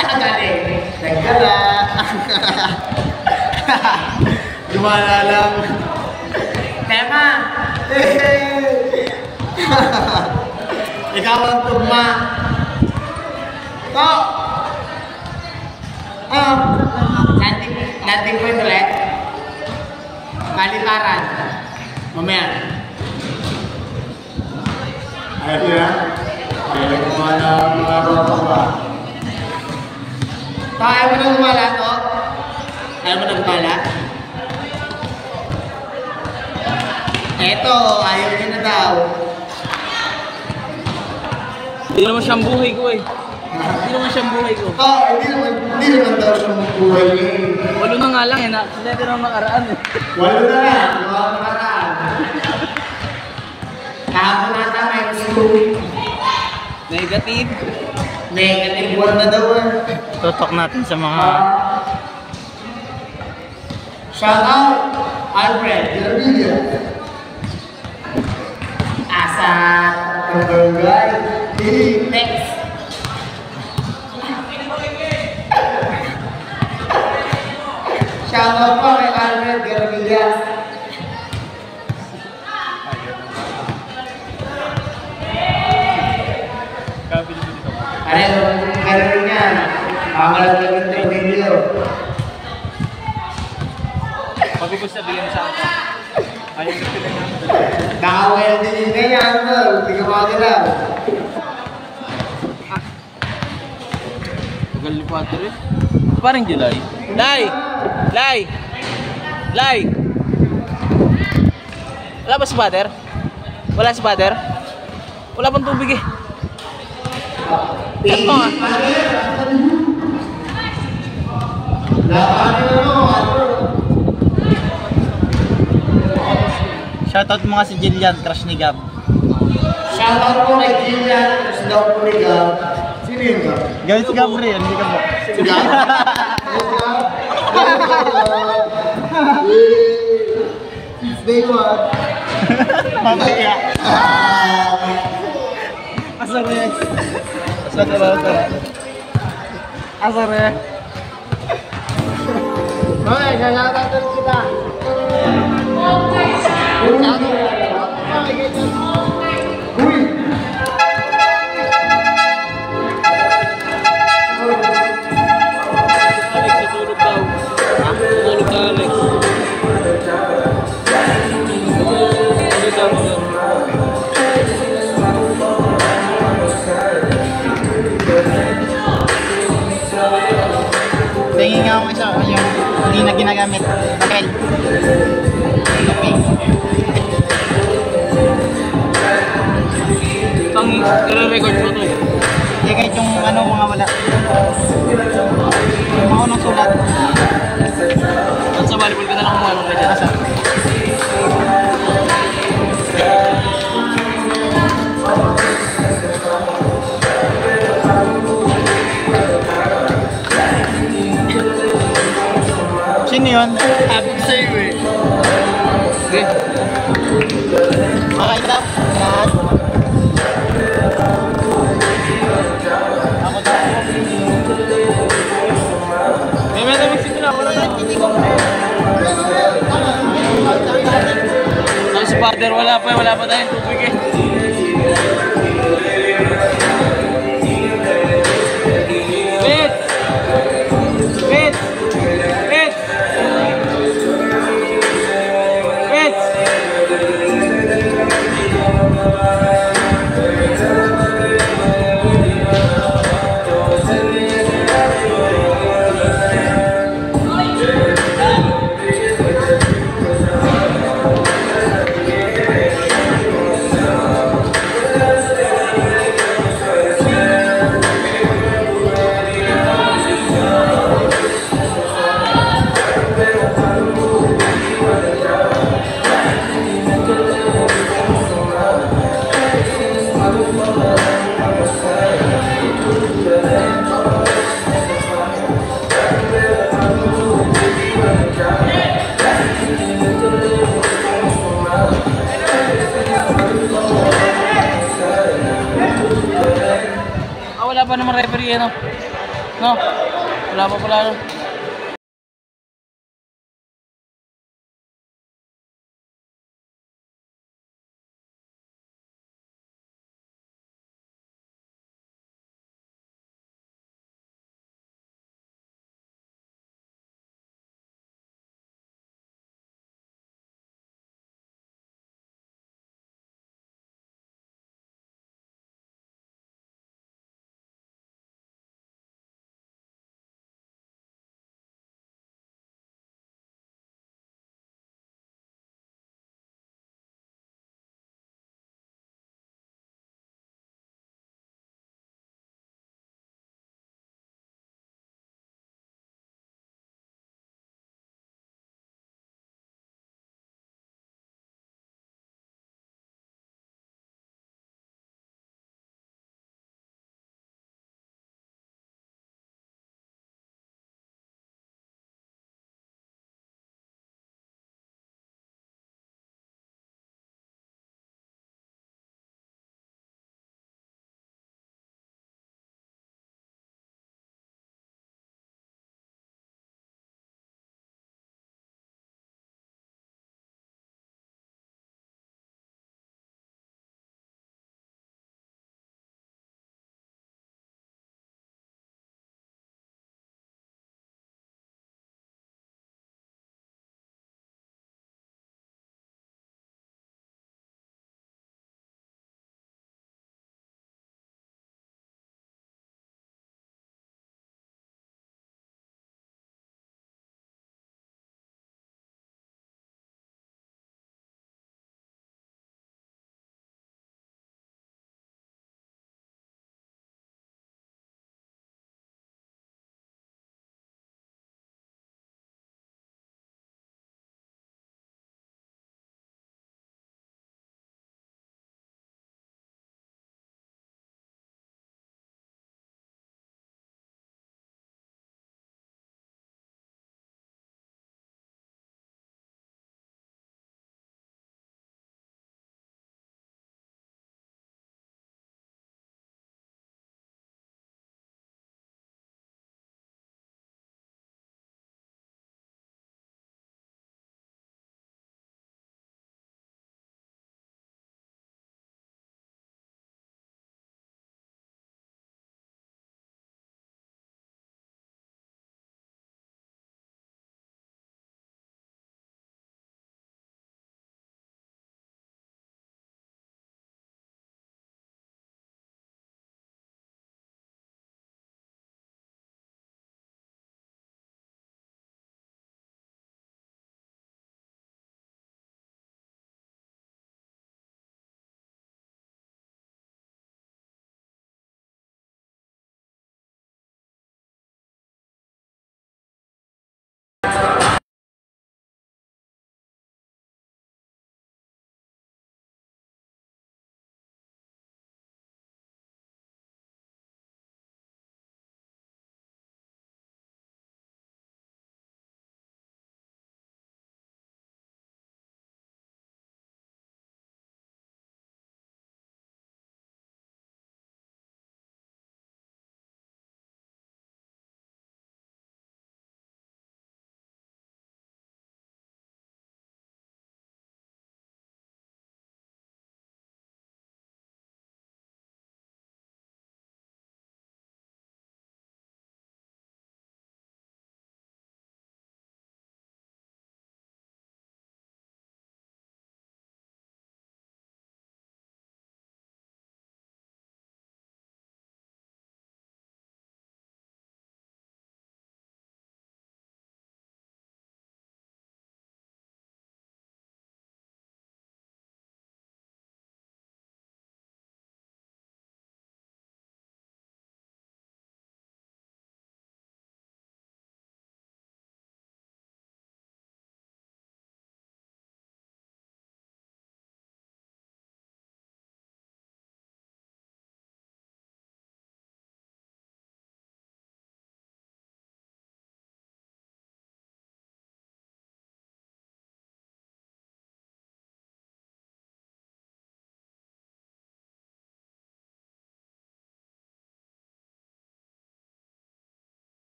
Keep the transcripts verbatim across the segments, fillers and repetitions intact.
Galing. Nagkala. Gumala lang. Tema. Ikaw ang tugma. To. Oh. Landing, landing point ulit. Kalitaran. Mamaya. Ayun yan. Ayun ko na mga roto ba. To, ayaw mo nang gumala to? Ayaw mo nang gumala? Eto, ayaw niya na daw. Hindi naman siyang buhay ko eh. Hindi naman siyang buhay ko. Oo, oh, hindi naman, hindi naman daw siyang buhay eh. Walo na nga lang eh, nakilete na nakaraan eh. Walo na lang, walo na nakaraan. Kahapon nata, minus two. Negative. Negative one na daw eh. Tutok natin sa mga... Uh, shout out, Alfred, Garbidia. Asa, Kabarangay. Next. Shout out po kay Alfred Garbidia. Ano yung meron yan? Pangalan lang yung video. Pag ko sabihin sa akin. Ayaw ko sila naman. Nakawal din yung ganyan, no? Hindi ka makakila. Tagal ni Padre. Parang July. Lai! Lai! Lai! Wala ba si Father? Wala si Father? Wala pang tubig eh. Saan mo nga? Shoutout mo nga si Jillian, crush ni Gab. Shoutout po kay Jillian, crush daw po ni Gab. Sino yun Gab? Gawin si Gabriel, hindi ka mo. Si Gab? Since day one. Mamaya. Asar ya. Asar ya. Asar ya. Hoy, shoutout kita. Uy! Alex, tutulog daw. Ha? Tutulog ka, Alex. Tutulog daw mo. Tingin nga ako isa, yung hindi na ginagamit. Okay. Okay. Pang i-record mo to. Hindi kahit yung ano, mga wala. Yung mga unang sulat. At sa volleyball ka na lang kung anong kaya. Asa? Sino yun? Happy sa'yo eh. Okay. Makaitap. Lahat. Ako daw. May may namang sito na. Wala na. Ang si Father, wala pa. Wala pa tayong tubig eh. Wait! Wait! Wait! Wait! Ah, wala pa namang referee, ano? No? Wala pa pala. No?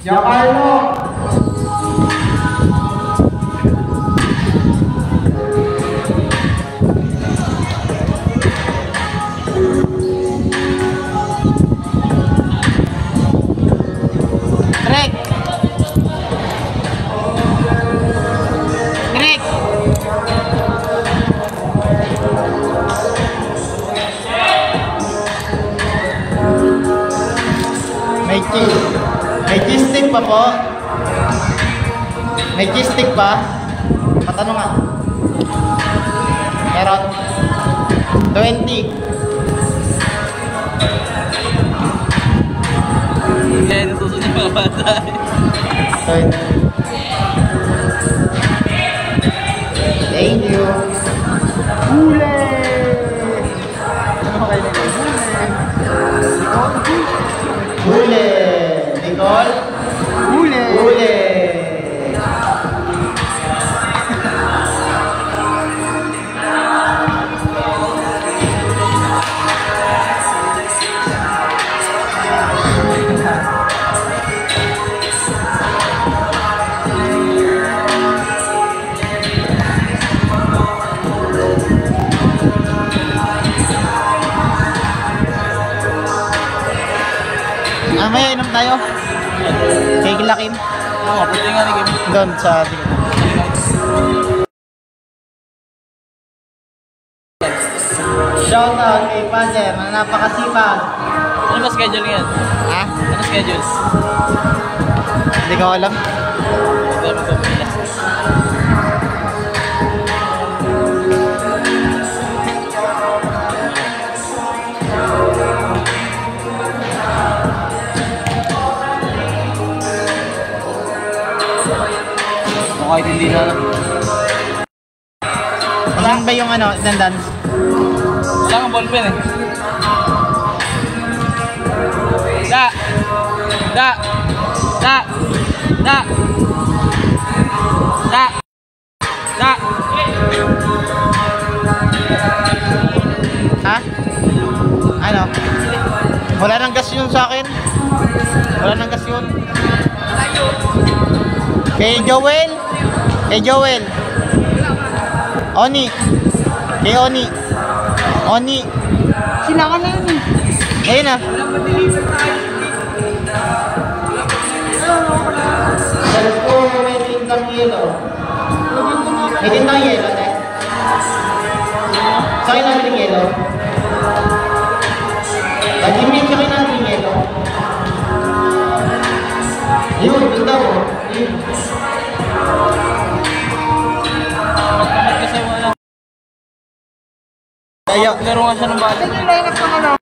Giancarlo. Trek! Trek! May cheese. May cheese stick pa po. May cheese stick pa. Patanong nga. Meron. twenty. Hindi, natusunod yung mga bata. twenty. Thank you. Hule! Ano kayo na Hule! Nicole? Hule! Hule! Mamaya inom tayo. Kay Kilakin. Oo, puti nga ni Kim. Doon sa... Shout out kay Father na napakasipag. Ano ba schedule yan? Ha? Ano schedule? Hindi ko alam. Hindi naman ko pila. Kahit hindi na lang. Saan ba yung ano, attendance? Wala kang ballpen eh. Da! Da! Da! Da! Da! Da! Ha? Ano? Wala nang gas yun sa akin. Wala nang gas yun. Kay Joel. Kay Joel. Oni. Kay Oni. Oni. Sila ka na yun eh. Ayun ah. Salas ko, may tintang yelo. May tintang yelo, te. Sa'yo natin yung yelo. Pag-imit sa'yo natin yung yelo. Yun, tinta mo. Yun. Magkamit kasi wala. Ayo. Laro nga siya ng balik.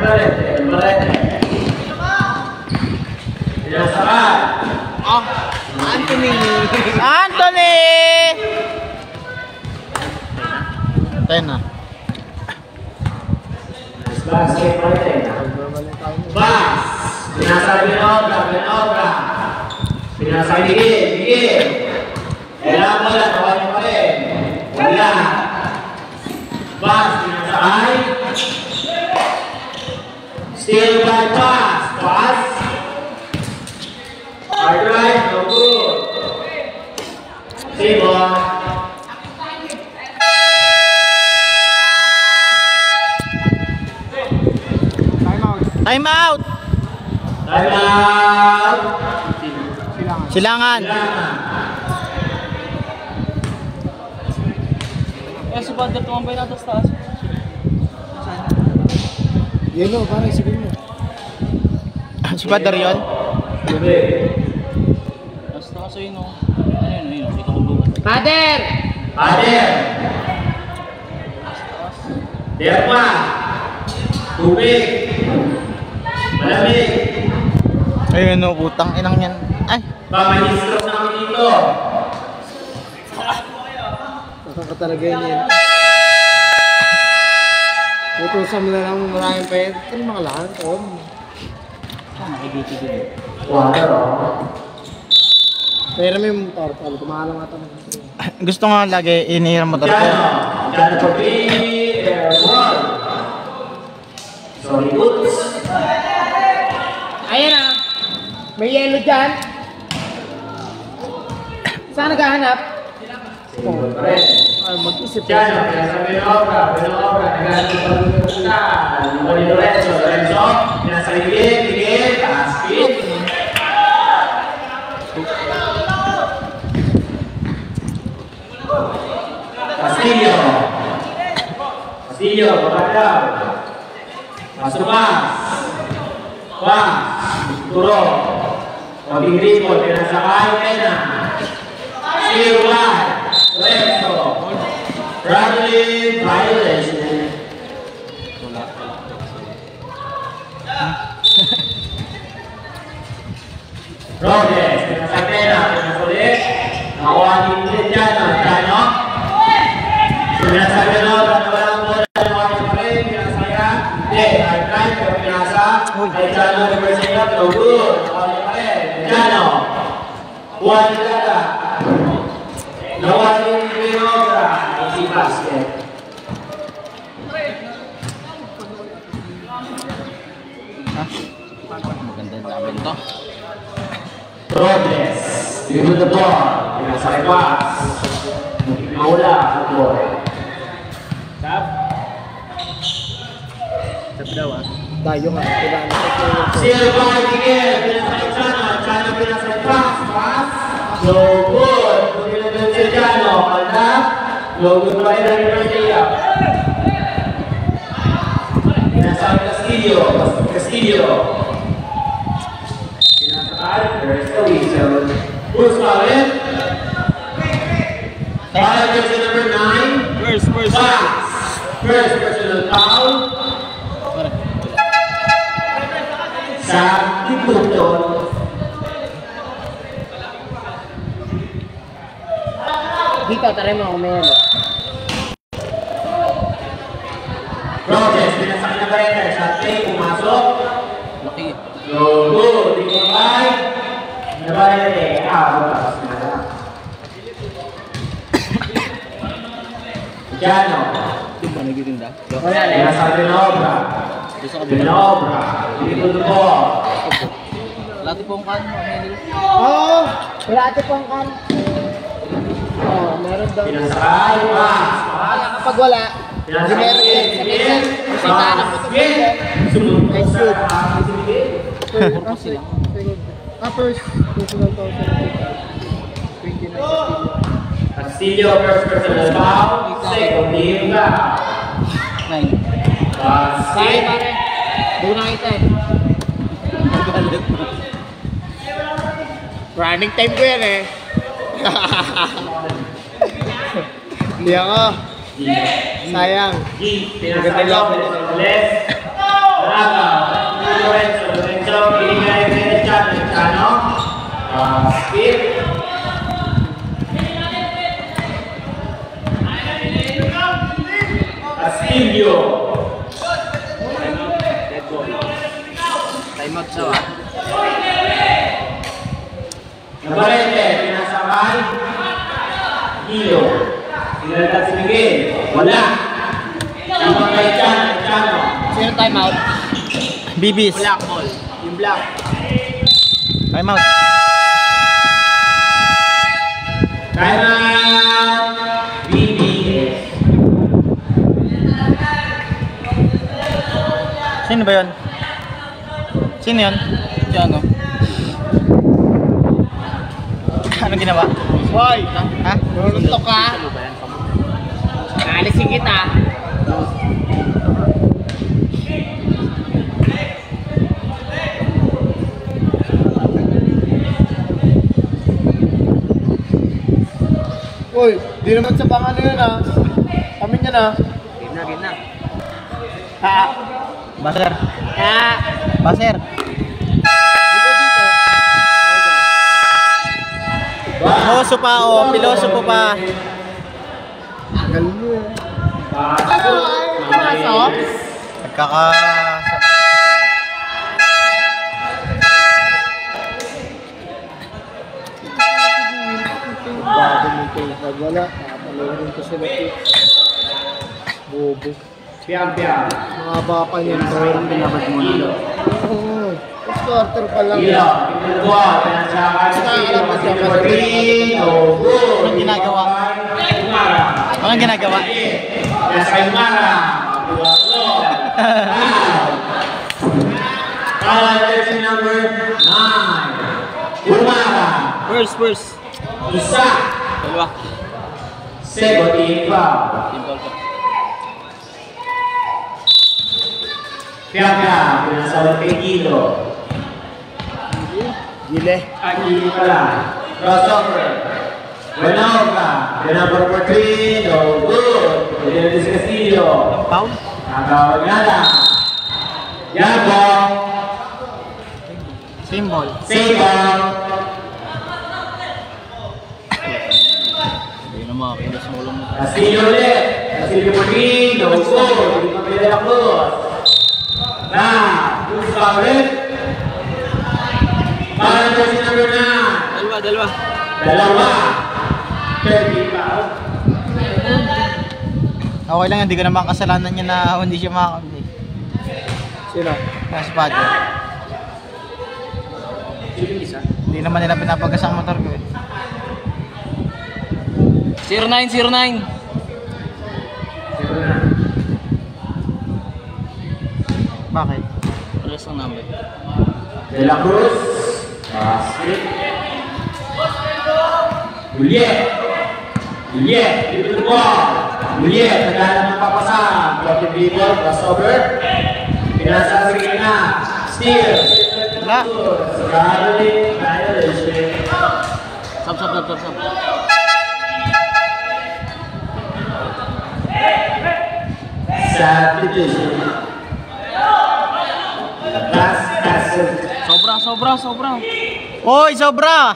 Barrete, Barrete. Pinasakay. Ah, Anthony! Anthony! Tayo na. Nice basket, Barrete. Bas! Pinasakay Binobra, Binobra. Pinasakay Digil, Digil. Kailangan mo lang, tawa niyo pa rin. Wala. Bas, pinasakay. Still by pass. Pass. Hard right, no good. Save on. Time out! Time out. Silangan. Eh, si Bander tumambay na ito sa taas. Yun o, parang isipin mo. Si Father yun? Nasa taas yun o. Ayun, ayun, kita ko bukas. Father! Father. Derma. Tubig. Malamig. Ayun o, putang inang yan. Ay! Pamanistroke namin dito. Baka ka talaga yun yan. Utusan mo na lang maraming payat. Ano makalaan? Oo. Ah, nakibiti din. Water, oh. Pero may motor pala. Kumahalang nga ito. Gusto nga lagi inihiram motor ko. Diyan, diyan po three, air one. Sorry, oops. Ayan na. May yellow dyan. Saan naghahanap? Single pa rin. Ay, mag-isip Diyan, oh, pinasa Binobra, Binobra, naghanap ng pagkakuta. Lumo ni Lorenzo, Lorenzo, pinasa Ligil, Ligil, taas, speed. Castillo. Castillo, baba daw. Pasok pas. Pas. Turo. Konting ripple, pinasakay, pena. Still wide. Lorenzo. Traveling violation. Robles, pinasakay pena, pinasulit. Nakuha din din dyan, dyan, no? Pinasa Binobra na walang bola ng walang pa rin, pinasaya. Hindi, hard drive, pero pinasa. Ay Jano, reverse it up, no good. Nakuha pa rin. Jano. Kuha ni Dada. Nakuha din ni Binobra. Easy basket. Maganda na namin to. Robles. Dito the ball. Pinasakay pass. Maula ang boy. Tap. Tap daw ah. Tayo nga. Kailangan na ito. Silva Miguel. Pinasakay Jano. Jano pinasakay pass. Pass. No good. Kung pinagod si Jano. Kalda. No good pa rin ang Ibertia. Pinasakay Castillo. Castillo. Pinasakay. There's the whistle. Who's calling? Five person number nine. First, first. Pass. First personal foul. Sa Tiputo. Dito, taray mo ako may ano. Robles, pinasakay na Barrete. Shot play, pumasok. Laki. No good. Di ko five. Na Barrete. Ah, bukas na lang. Jano. Di ba nagitinda? Wala na. Pinasakay Binobra. Gusto ko din. Binobra. Dito the ball. Lati po ang kanin mo. Emilio. Oo! Wala ate po ang kan. Oo, meron daw. Pinasakay. Pass. Pass. Kapag wala, di Pinasakay. meron din. Sa minsan, sa tanang mo ito meron. Sumunod Nice sa shoot. Purpose sila. Ah, first. Personal to. Castillo, first personal foul. Second team foul. Nine. Say, Basket. pare. Doon na kita eh. Running time ko yan eh. Hindi ako. Sayang. Pinasakay Robles. Balaga. Lorenzo. Lorenzo. Pinigay ng Chano. Chano. Skip. Castillo. Time out siya ah. Nabarete, pinasakay. Hilo. Sinalagad si Miguel. Wala. Ibang kay Chano. Chano. Sino time out? Bibis. Black ball. Yung black. Time out. Time out. B B S. Sino ba yun? Sino yun? Chano. Anong ginawa? Hoy! Ha? Suntok ka? Naalisin kita. Uy, di naman sa pangalan yun ah. Kami niya na. Game na, game na. Ha? Baser. Ha? Baser. Dito dito. Piloso pa oh. Piloso po pa. Galing mo eh. Pumasok? Nagkaka... Bago mo ito. Nagwala. Nakapalayarin ko sila ito. Bobo. Piang piang. Mga baka niyan. Kaya binabad mo nila. Oo. Starter pa lang. Hilo. Pinagwa. Pinasakay si Hilo. Number three. No good. Anong ginagawa? Umara. Anong ginagawa? Pinasakay Umara. Kala jersey number nine. Umara. First, first. Isa. Dalawa. Second team foul. Team ball ko. Piang-piang. Pinasakay kay Hilo. Gile. Aquí pala. Crossover. Buenoga. The number four three. No good. Pwede na si Castillo. Foul? Nagawag nada. Yago. Symbol. Sable. Hindi na makakilos mo ulo mo. Castillo ulit. Castillo po rin. No good. Hindi pa pwede na close. Na. Cruz pa ulit. Para jersey number nine. Dalawa, dalawa. Dalawa. thirty foul. Okay lang, hindi ko naman kasalanan niya na hindi siya makakabili. Sino? Mas Padre. Hindi naman nila pinapagas ang motor ko eh. zero nine, zero nine. Bakit? Alas ang number. De La Cruz. Basket. Juliet. Juliet. Dito the ball. Juliet. Nagana ng papasan. Block dribble. Crossover. Pinasa sa gitna. Steal. Wala. Violation. Violation. Sab, sab, sab, sab, sab. Substitution. Last passage. Sobra, sobra, sobra. Hoy, sobra!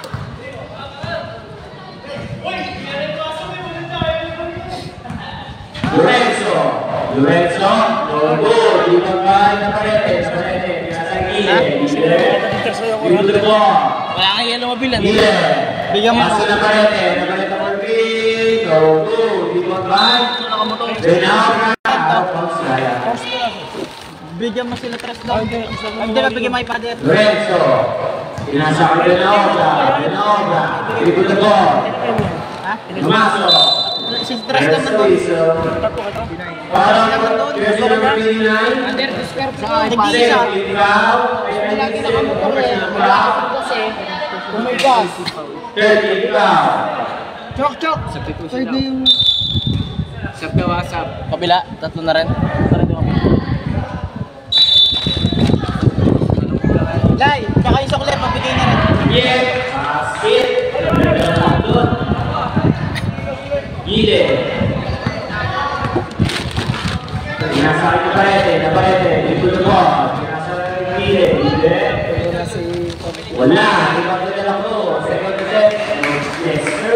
Lorenzo. Lorenzo. Logo. Dito ba na Paredes? Paredes. Pinasa gilid. Dito the ball. Wala kang yellow mabilan. Gilid. Bigyan mo. Pasa na Paredes. Napalit ang three. Logo. Dito ba? Benaura. Outbounds kaya. Bigyan mo sila tres daw. Hindi na bigyan mo kay Padre. Lorenzo. Pinasa ka Benaura. Benaura. Dito the ball. Ha? Maso. Si tres naman doon. Parang jersey number twenty-nine. Hindi isa. Lagi nakamotor eh. Nakakapit kasi. Oh my God. thirty foul. Chok, chok. Side na yung... Sab ka, wasap. Kabila, tatlo na rin. Lai, tsaka yung sukle, mabigay na rin. Yeah. Basket. Gile. Pinasa ka Paredes. Na Paredes. Dito the ball. ibang ganda lang ko. Second set. Yes, sir.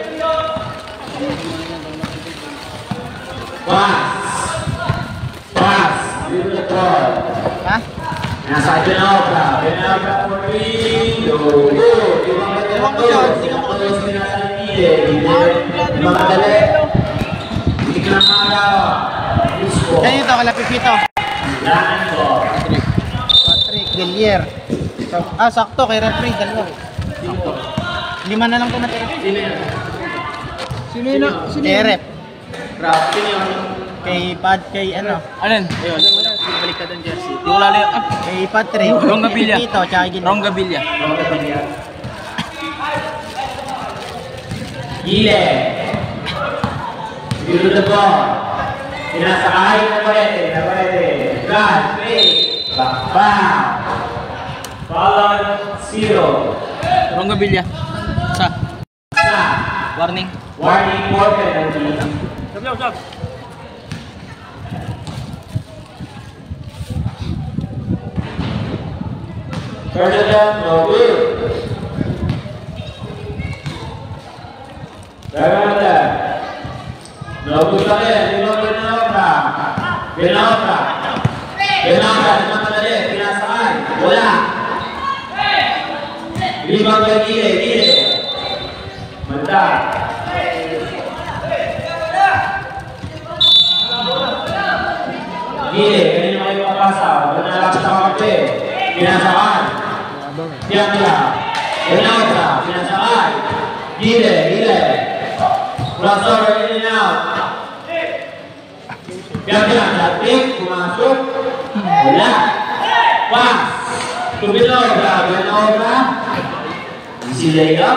Pass. Pass. Beautiful. Ha? Nasa Benobra. Benobra for three. Go, go. Ibang ganda lang ko. Ibang ganda lang sinasa ni Gile. Ibang madali. Hindi ka na makagawa. Yan ito, kala Pipito. Lahan ko. Patrick Gillier. Ah, sakto kay referee, dalawa. Lima na lang ito natira. Sino yun? Sino yun? Sino Kay yun? rep. Rap. Sino yun? Kay Pad, kay ano. Alin? Ayun. Balik ka doon, jersey. Di ko lalo yung... Ah, Kay Patrick. Rong Gabilia. Pipito, tsaka Gillier. Rong Gabilia. Gile. Dito na po. Sinasakay na parete. Na parete. God, fake. Bang. Follow zero. Rong Gabilia. Sa. Sa. Warning. Warning for penalty. Sabi ako, sab. Ferdinand, no good. Ferdinand. No good pa rin. Limang Benobra. Benobra. Benobra. Limang madali. Pinasakay. Wala. Limang kay Gile. Gile. Manda. Gile. Kanina kayo makapasa. Wala na lang sa kape. Pinasakay. Diyan nila. Benobra. Pinasakay. Gile. Gile. Crossover in and out. Diyan nila. Dating. Pumasok. Wala. Pass. To Benobra. Benobra. Easy layup.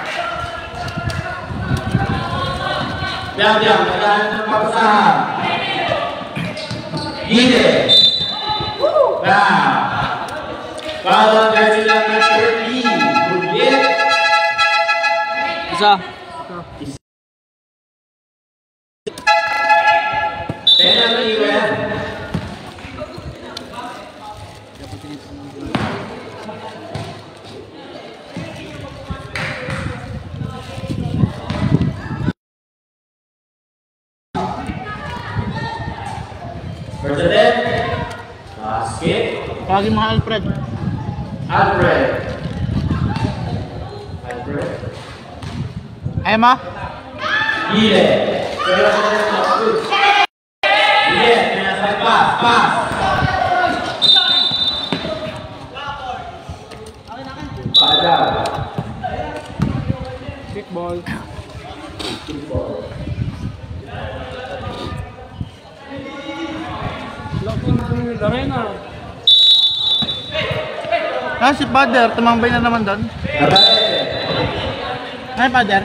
Diyan, diyan. Nagahan ng papasahan. Gile. Wow. Follow jersey number thirteen. Good. Isa. Penalty well. First attempt. Basket. Tawagin mga Alfred. Alfred. Alfred. Ayaw mo? Gile. Gile. Pinasay pass. Pass. Padaw. Kickball. Laki ng arena. Ah, si Father, tumambay na naman doon. Ay, Father.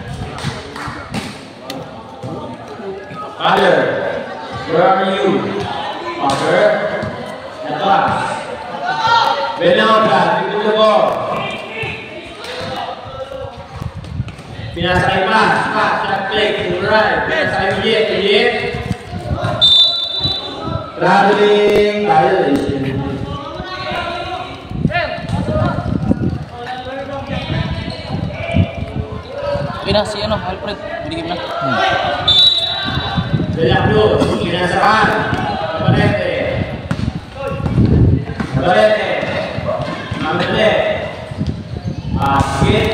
Father, where are you? Father, at last. Benobra, dito na po. Pinasakay pass, pass, shot flick, to the right. Pinasakay ulit, ulit. Traveling violation. Okay na, si ano, Alfred. Binigim na. Bella Cruz, pinasakay. Nabalete. Nabalete. Nabalete. Basket.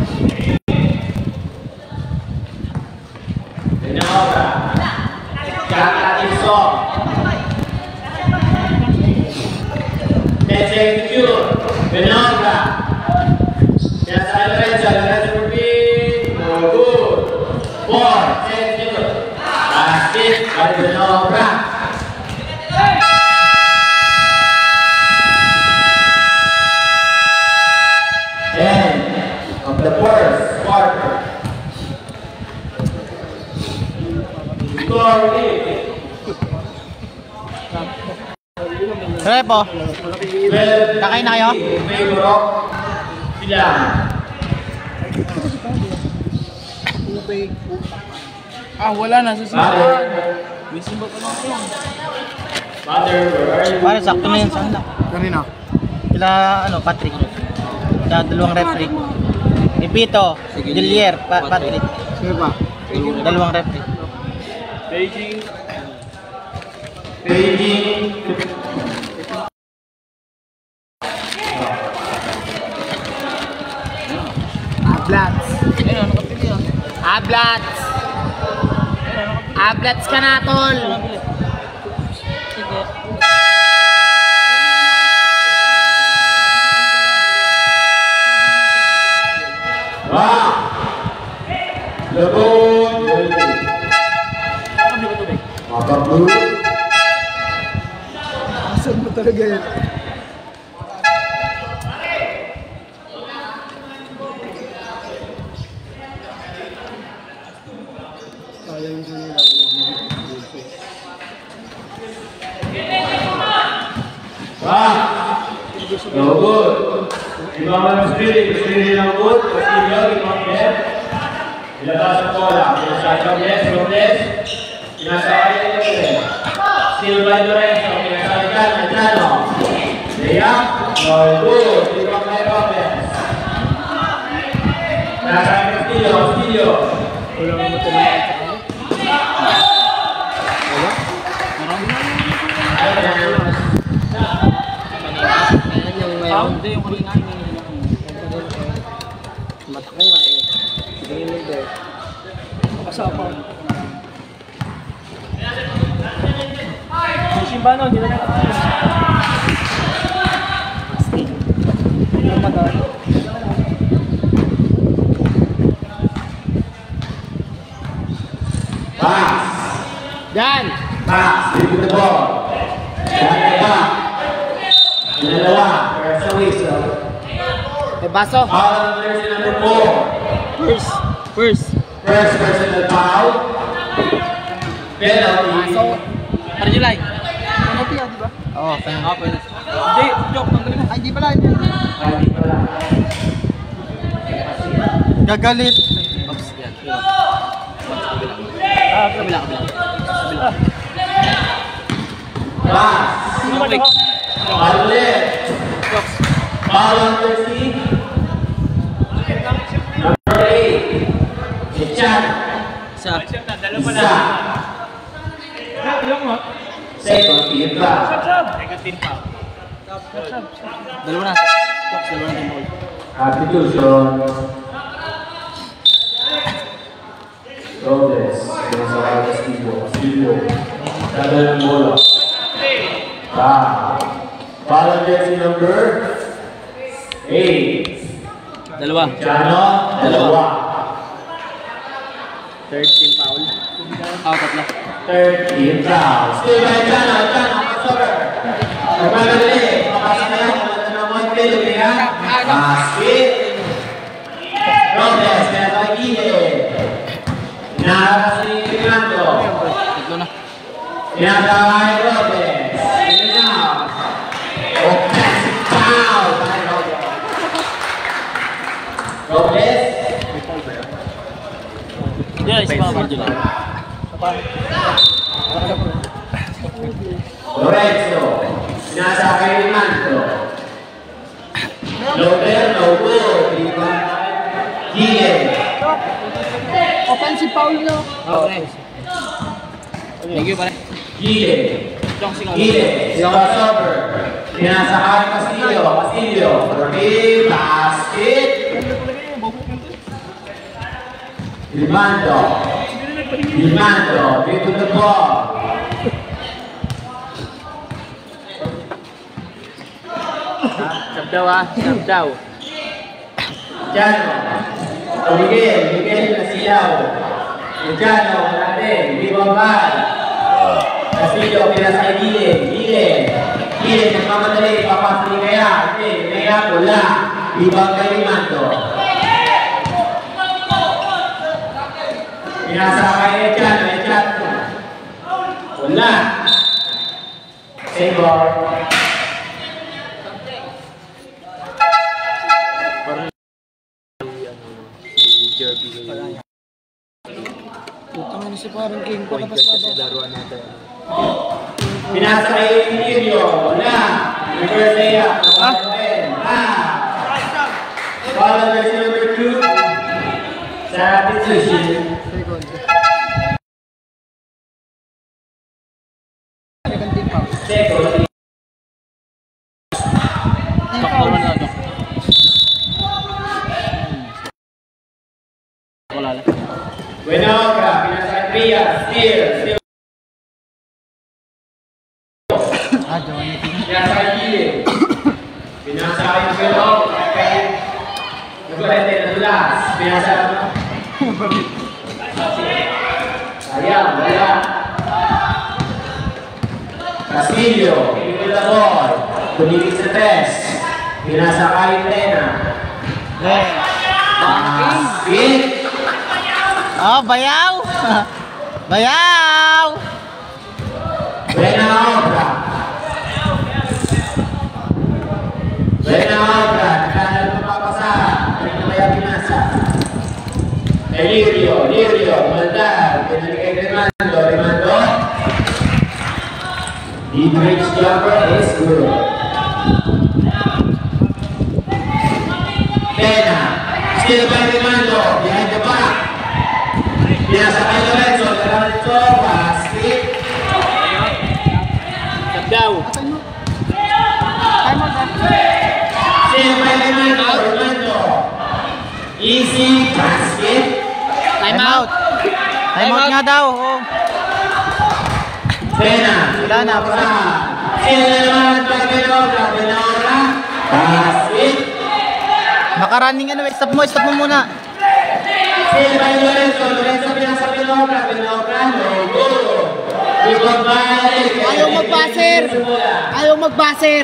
Benobra. Kaka Tilson. Let's execute. Benobra. Pinasakay Lorenzo. Lorenzo for three. No good. Four. Execute. Basket. By Benobra. End of the first quarter. Victory. Repo. Kakain na kayo? Favor of Silang. Ah, wala na. Susunod. Father, May simba pa lang ako. Father, where are you? Pare, sakto na yun sa anak. Kanina. Kila, ano, Patrick. Da, dalawang referee. Ipito, Gillier, pa Patrick. Sige pa. Dalawang referee. Beijing. Beijing. Ablats. Ablats. Ablats ka na, tol. Wah. Lebon. Makan dulu. Asan mo talaga yan? Sayang sa nila. Wah. No good. Ibang ang spirit, spirit ng good. Castillo, ibang yes. Ilabas ang bola. Pinasayang yes, Robles. Pinasayang yes. Still by Lorenzo. Pinasayang Adriano. Leia. No good. Ibang may Robles. Pinasayang Castillo, Castillo. Wala mo matalaman sa kanya? Wala? Hindi, yung kulingan. Mata ko nga eh. Hindi eh. Kasama. Yung Shimbano, hindi na nakakaya. Hindi na madali. Pass. Yan. Pass. Take the ball. Yan pa. Dalawa. First sa whistle. May baso. Foul on jersey number four. First. First. First personal foul. Penalty. Baso. Ano yung like? Penalty ah, di ba? Oo, penalty. Ah, pwede. Hindi, joke. Tanggalin mo. Ay, di pala. Hindi. Ay, di pala. Gagalit. Oops, yan. Ah, kabila, kabila. Kabila. Pass. Quick. Foul ulit. Jokes. Foul on jersey. Number eight. Echan. Isa. Isa. Second team foul. Dalawa na. Jokes, dalawa na din. Substitution. Robles. Pinasakay Castillo. Castillo. Tagal ng bola. Foul. Foul on jersey number eight. Dalawa. Chano. Dalawa. Third team foul. Ah, tatlo. Third team foul. Still by Chano. Chano. Pasok. Nagmagali. Papasa na yan. Wala na mga pilo. Basket. Robles. Pinasakay Gile. Inaharap si Fernando. Tatlo na. Pinasakay Robles. Sino na? Offensive foul. By Robles. Robles. Hindi, isa pa ka dyan. Lorenzo. Pinasakay Fernando. Loper. No good. Diba? Gile. Offensive foul na. Okay. Thank you, pare. Gile. Jokes, ikaw. Gile. Crossover. Pinasakay Castillo. Castillo. Robil. Basket. Limando. Limando. Dito the ball. Sabdaw ah. Sabdaw. Jano. Miguel. Miguel Nasilaw. Jano. Natin. Libambal. Castillo. Pinasakay Gile. Gile. Gile. Nagmamadali. Papasok ni Kaya. Hindi. Kaya. Wala. Ibang kay Limando. Pinasakay Echan, Echan. Wala. Sabor. Putang ina si parang king ko tapos na laruan natin. Pinasakay Emilio. Wala. Reverse layup. Ah. Ah. Follow jersey number two. Substitution. Second. Second. Dok, naman na, Dok. Wala lang. Buenogra, pinasa Pia, still, still. Ah, Johnny. Pinasa Gile. Pinasa yung Buenogra. Nagparete na tulas. Pinasa ano? Sayang, wala. Castillo, pinipil na ball. Tuligid sa test. Pinasa kay Lena. Basket. Oh, bayaw! Bayaw! Buenogra. Buenogra. Nakala lumapasa. Ano na kaya pinasa? Elirio, Lirio, Maldar. Pinalik kay Remando. Remando. The bridge jumper is good. Pena. Still by Remando. Behind the back. Pinasa kay Lorenzo. Lorenzo. Basket. Daw. Still by Remando. Remando. Easy basket. Time out! Time out nga daw! Oh. Pena. Wala na. Still na naman by Buenogra. Buenogra. Basket. Makarunning ano, eh. Stop mo, stop mo muna. Still by Lorenzo. Lorenzo pinasa Buenogra. Buenogra. No good. Rebound by Ayaw magbaser! Ayaw magbaser!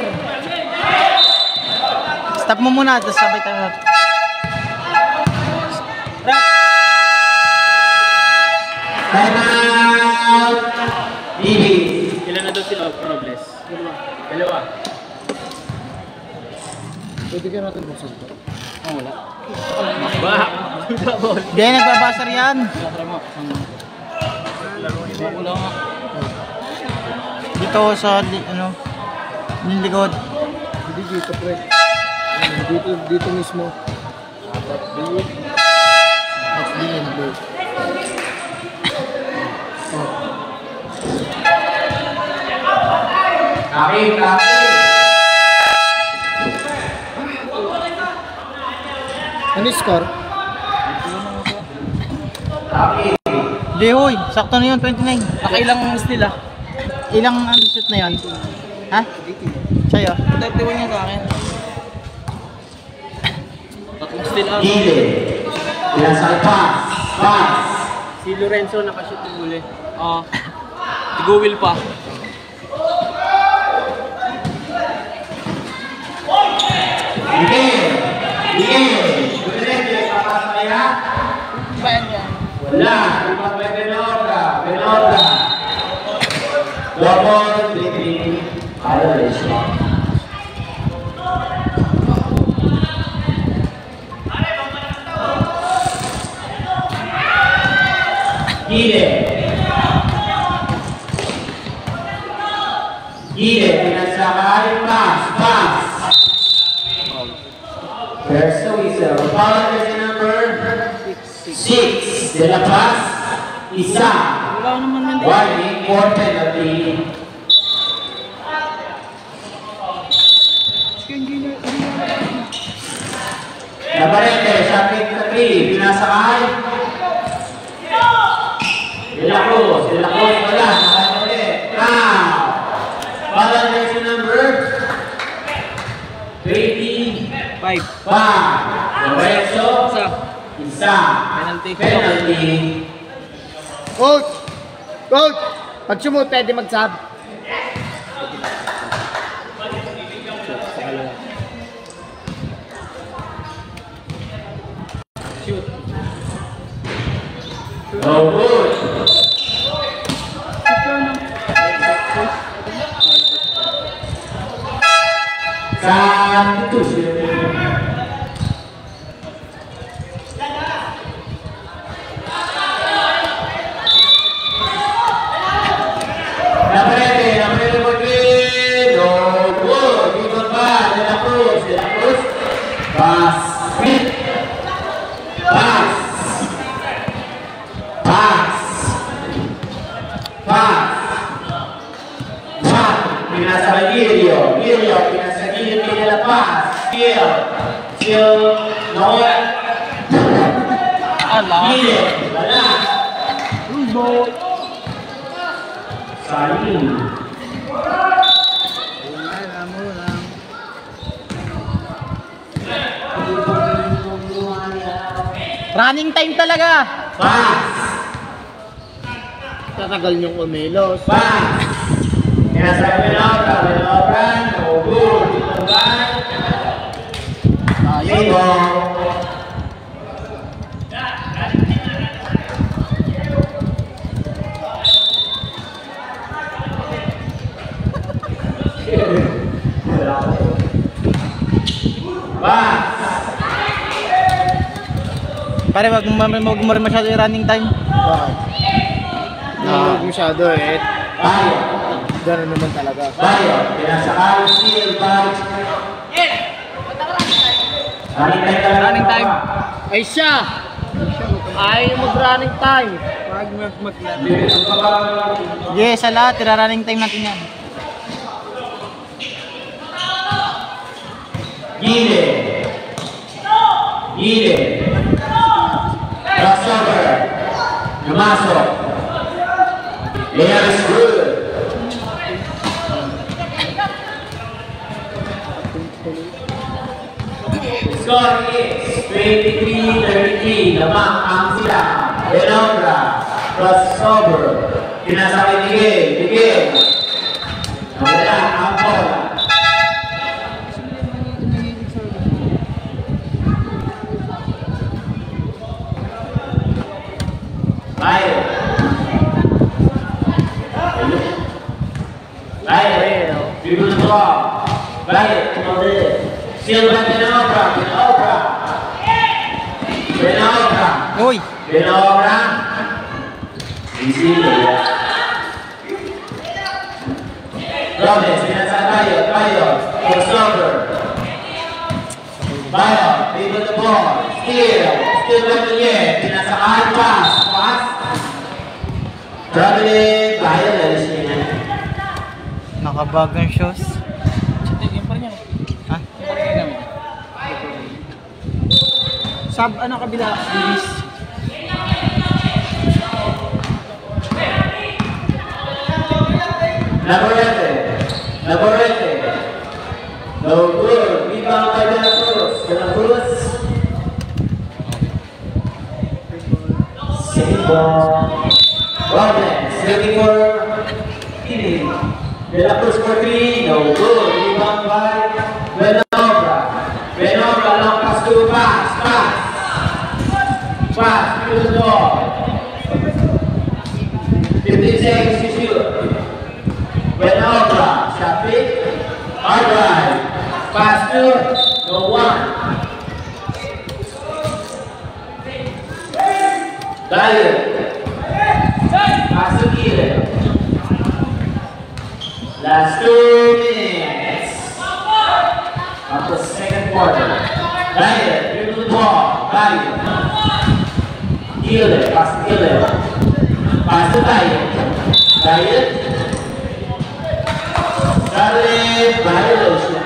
Stop mo muna, tapos sabay tayo. Time out. Bibi. Ilan na daw sila? Progress. Dalawa. Pwede ka natin buksan ito. Oh, wala. Ba! Hindi, nagbabasar yan. Wala nga. Dito sa, li- ano, yung likod. Hindi dito, pre. Dito, dito mismo. That's the end. Kaki, kaki. Ano yung score? Kaki. Hindi, hoy. Sakto na yun, twenty-nine. Nakailang steal ah. Ilang ano, shoot na yun? Ha? Sa'yo? thirty-one yan sa akin. Tatlong steal ah. Gile. Pinasa kay pass. Pass. Si Lorenzo nakashoot yung huli. Ah. Si Gowil pa. Miguel. Miguel. Lorenzo, papas na yan. Ba yan yan? Wala. Ipa kay Buenogra. Buenogra. Double dribbling violation. Gile. Gile, pinasa kay pass, pass. There's the whistle. Foul jersey number six. De La Paz, isa. Wala naman man din. Warning for penalty. Nabarete, shopping sa three. Pinasa kay De La Cruz. De La Cruz wala. Nakakali. Now. Foul jersey number twenty-five. Five. Lorenzo, Isa. isa. Penalty. Penalty. Coach! Coach! Pag sumut, pwede mag-sub. No good. Substitution. Naprete, naprete por green. No good. Rebound by De La Cruz. De La Cruz. Basket. Ala. Gile. Wala. Saling. Wala mo lang. Running time talaga. Pass. Tatagal yung umilos. Pass. Kaya sa Pinobra, Pinobra, no good. Dito ba? Tayo. Pass. Pare, wag mo wag mo rin masyado yung running time. Bakit? Hindi masyado eh. Tayo. Gano'n naman talaga. Tayo. Pinasakal, steal, bike. Running time ka lang. Running time. Ay siya! Ay mag-running time. Wag mag maglaro. Yes, sa lahat, tira-running time natin yan. Gile. Gile. Crossover. Lumasok. Air is good. Score is twenty-three thirty-three. Lamang ang sila. Pinobra. Crossover. Pinasakay tigil. Tigil. Wala ang bola. Tayo. Tayo. Dribble the ball. Tayo. Steal by Pinobra. Pinobra. Pinobra. Uy! Pinobra. Easy. Gomez. Pinasa tayo. Tayo. Crossover. Tayo. Dribble the ball. Steal. Steal by Pinobra. Pinasa pass. Pass. Traveling. Tayo. Lalis niya. Nakabagang shoes. Yung pa rin yan. Ha? Yung pa rin yan. Sub, ano kabila? Bilis. Laborete. Laborete. No good. Rebound by De La Cruz. De La Cruz. Second ball. Robles. Looking for Kini. De La Cruz for three. No good. Rebound by Benobra. Benobra long pass to pass. Pass. Pass. Through the door. fifteen seconds to shoot. Benobra. Shot pick. Hard drive. Pass to no one. Dale. Pass to Gile. Last two minutes of the second quarter. Dale. Dribble the ball. Dale. Gile. Pass to Gile. Pass to Dale. Dale. Dale. Violation.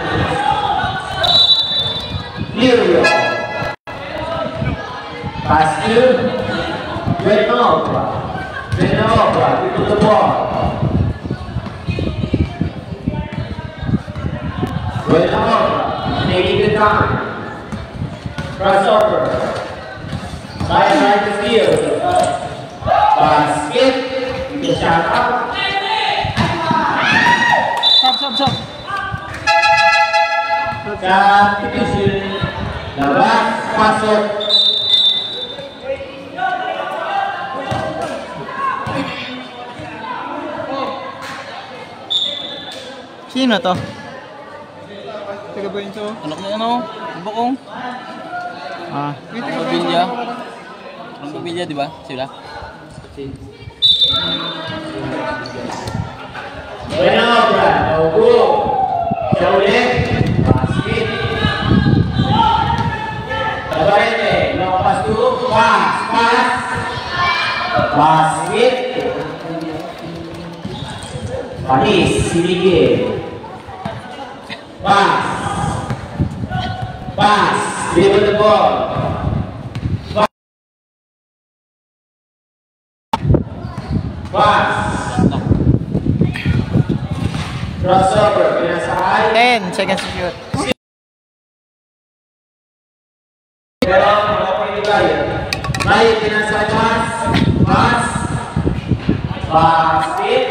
Lirio. Pass to Benobra. Benobra. Dribble the ball. Benobra. Taking the time. Crossover. Right right to field. Basket. The shot up. Sub, sub, sub. Substitution. Labas. Pasok. Sino to? Taga ba yun to? Anak niya ano? Bukong. Ah. Ang kabilya. Ang kabilya, di ba? Sila? Benobra. No good. Siya ulit. Basket. Labarete. Long pass to pass. Pass. Basket. Panis. Sinigil. Pass. Pass. Dribble the ball. Pass. Crossover. Pinasakay. ten seconds to shoot. Pero wala pa yung Ryan. Ryan, pinasakay. Pass. Pass. Pass. Hit.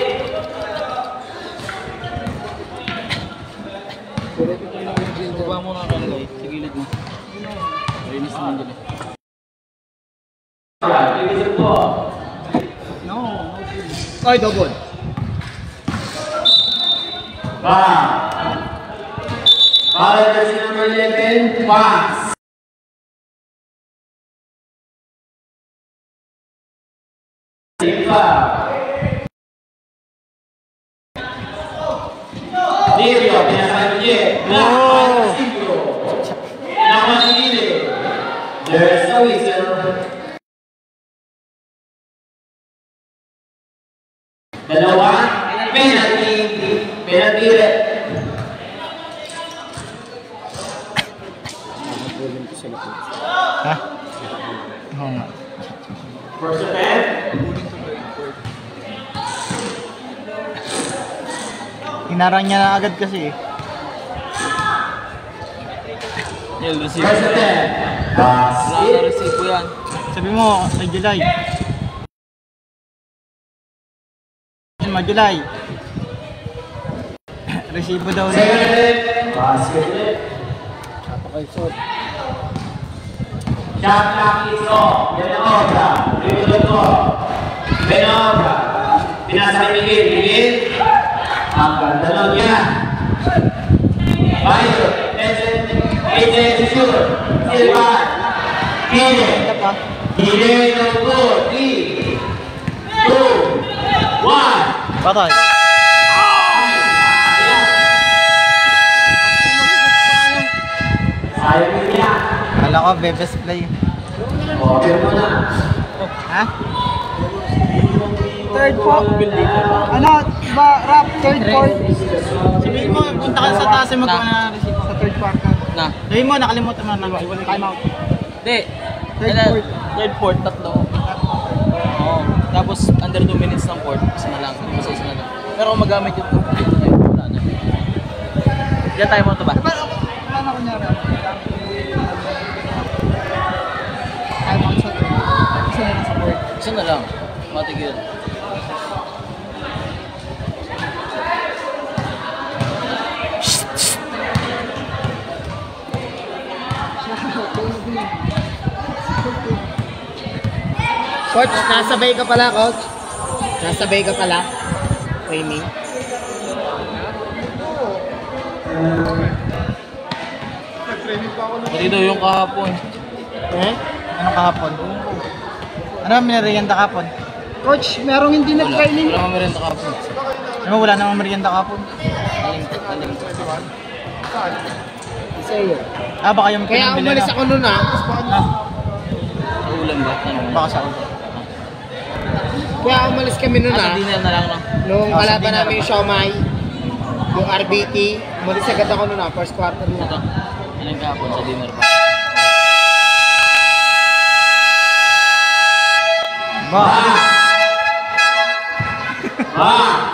Baba mo na kang guy. Sa gilid mo. Rinis naman dyan eh. Tigil po. Ay, double. Pass. Para jersey number eleven. Pass. Iba. Lirio, pinasakay mo J. Oh. Nakuha si Lili. There's a whistle. Dalawa, penalty. Penalty red. Nakatulong ko sa likod. Ha? Oo nga. First offense. Hinarang niya na agad kasi eh. Yel, receive. First offense. Pass. Wala na receive po yan. Sabi mo, kay July. Yan, ma-July. Resibo daw Second na. offense. Basket ulit. Napakay shot. Shot clock is off. Benobra. Dribble ko. Benobra. Pinasakay Miguel. Miguel. Ang ganda nun yan. Bayo. eight seconds to shoot. Silva. Kine. Kine no good. three, two, one. Patay. Sayang yun yan. Kala ko, bebes play. O, pero mo na. Ha? Third po. Ano? Ba, rap, third point. Sabihin mo, punta ka sa taas mo kung na receive sa third quarter. Na. Sabihin mo, nakalimutan mo na nang time out. Hindi. Third Kailan- fourth. Third fourth, tatlo. Oo. Tapos under two minutes ng fourth, isa na lang. Isa isa na lang. Pero kung magamit yung two, wala na. Diyan tayo mo ito ba? Ano kunyari? Time out sa third. Isa na lang sa fourth. Isa na lang. Matigil. Coach, nasabay ka pala, coach. Nasabay ka pala. Training. Pati daw yung kahapon. Eh? Anong kahapon? Ano ang minarianda kahapon? Coach, merong hindi Wala. nag-training. Wala kami rin kahapon. Ano wala namang merienda kahapon? Aling, aling. Isa yun. Ah, baka yung Kaya pinambili umalis na. ako nun ah. Ah, Sa ulam ba? Ano? baka sa Kaya umalis kami nun Ah, sa ah. dinner na lang no? Nung Ah, sa kalaban dinner namin yung pa. siomay, yung R B T, umalis agad ako nun ah, first quarter Ito. na. Aling kahapon sa dinner pa. ba? Ba!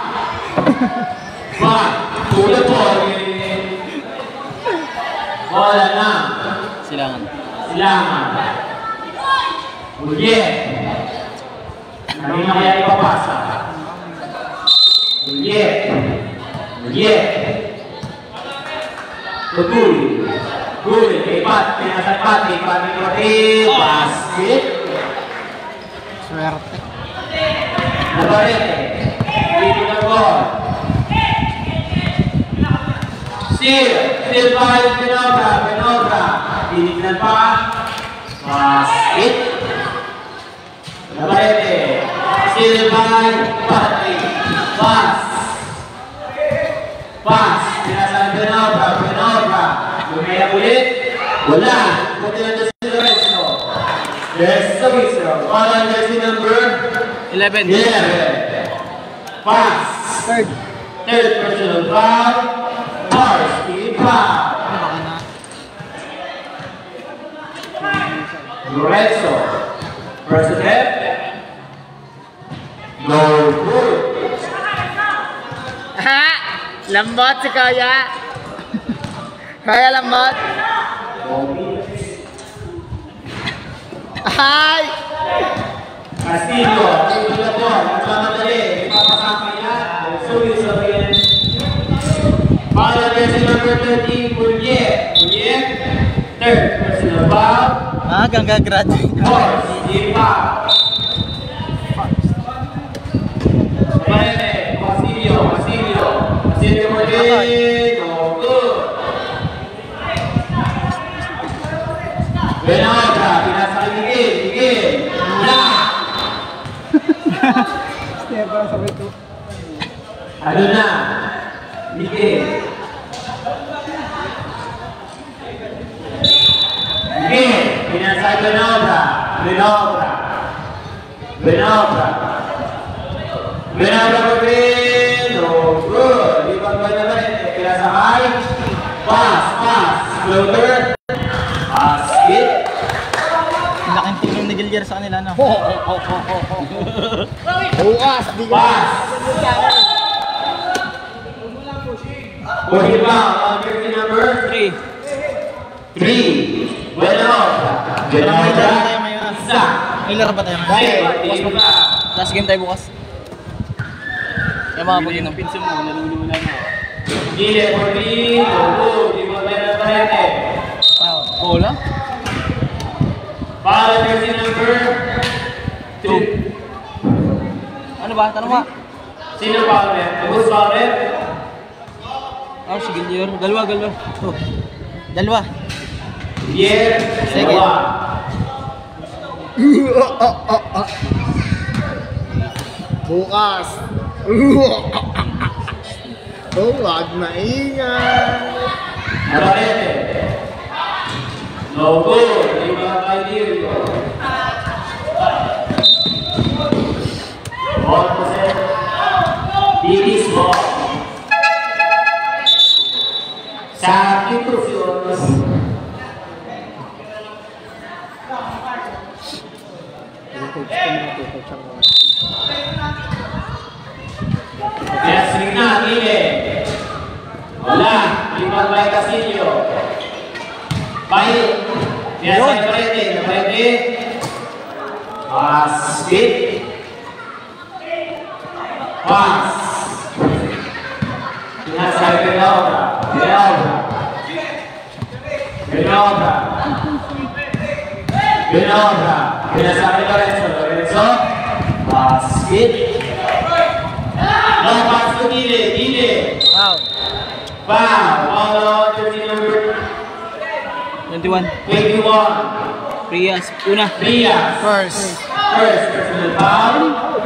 Ba! Tulad po. Wala na. Silangan. Silangan. Ulye. Hindi na kaya ipapasa. Ulye. Ulye. Tugul. Gul. Ipat. Pinasat pati. Pati pati. Basket. Swerte. Nabarete. Dito na ball. Steal. Steal by Benobra. Benobra. Tinignan pa. Basket. Nabarete. Steal by Patrick. Pass. Pass. Pinasan Benobra. Benobra. Lumaya ulit. Wala. Buti na dyan si Lorenzo. Yes, the whistle. All on jersey number eleven. eleven. Pass. Third. Third personal foul. Varsity foul. Baka na. Lorenzo. First attempt. No good. Ha? Lambot si Kaya. Kaya lambot. Ay! Castillo, tingin na po, nagmamadali, ipapasama niya, suwi sa rin. Para jersey number thirteen, Pulye. Pulye, third personal foul. Ah, gangga graduate. Fourth, Ipa. Sabarete, Castillo, Castillo. Castillo Pulye, no good. Benobra, pinasakigil, higil. Step para sa beto. Ano na? Miguel. Miguel, pinasay Benobra. Benobra. Benobra. Benobra Miguel. No good. Ibang ba naman eh. Pinasakay. Pass, pass. Floater. Basket. Laking tulong ni Gilger sa kanila, no? Bukas, di ka. Pass. Forty pound on jersey number Three. three. Benobra. Benobra. Isa. May laro ba tayo? Dahil, iba. Last game tayo bukas. Yung mga pag-inom. Pinsan mo, nalulula na. Gile, forty. Go, di ba meron pa rin eh? Bola? Para jersey number two. Ano ba? Tanong ba? Sino pa ulit? Abus pa ulit? Oh, si Gilger. Dalawa, dalawa. Oh. Dalawa. Pierre, Sige. dalawa. Bukas. Oh, wag maingay. Nabarete. No good. Di ba kayo dito? Ball possession. Bilis ball. Sa intrusion. Pinasring na, Gile. Wala. Limang by Castillo. Bayo. Pinasay Navarrete. Navarrete. Basket. Pass. Pinasay Benobra. Benobra. Benobra. Benobra. Pinasay Lorenzo. Lorenzo. Basket. No pass to Gile. Gile. Wow. Foul. Foul on jersey number twenty-one. twenty-one. Prias. Una. Rias. First. First personal foul.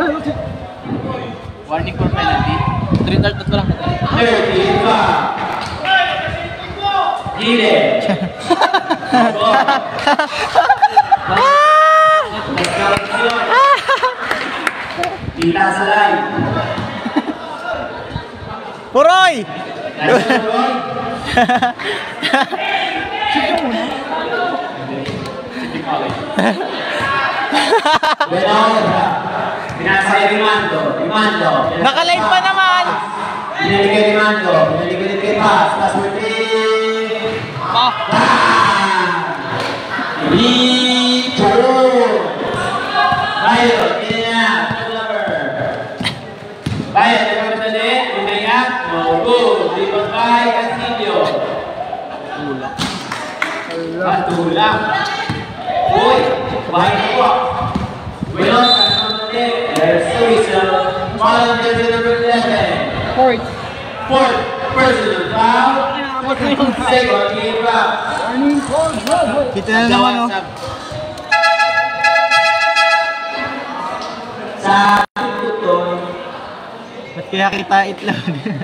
Warning for penalty. Three third pa lang. thirty foul. Gile. Nagkaroon. Kita sa live. Puroy! Nagkaroon. Benobra. Pinasay Rimando. Rimando. Nakalive pa naman! Pinaligay Rimando. Pinaligay kay Pass. Pass for three. Ah! Lito. Bayo. Kaya. Bayo. Diba madali? Umaya. No good. Diba kay Castillo? Tulak. Tulak. Uy. Bayo po. Wilon. Kasamali. There's three. So, follow jersey number eleven. Fourth. Fourth. Personal foul. Second game foul. Kita na naman, no? Sa tuton. Ba't kaya kita itlog?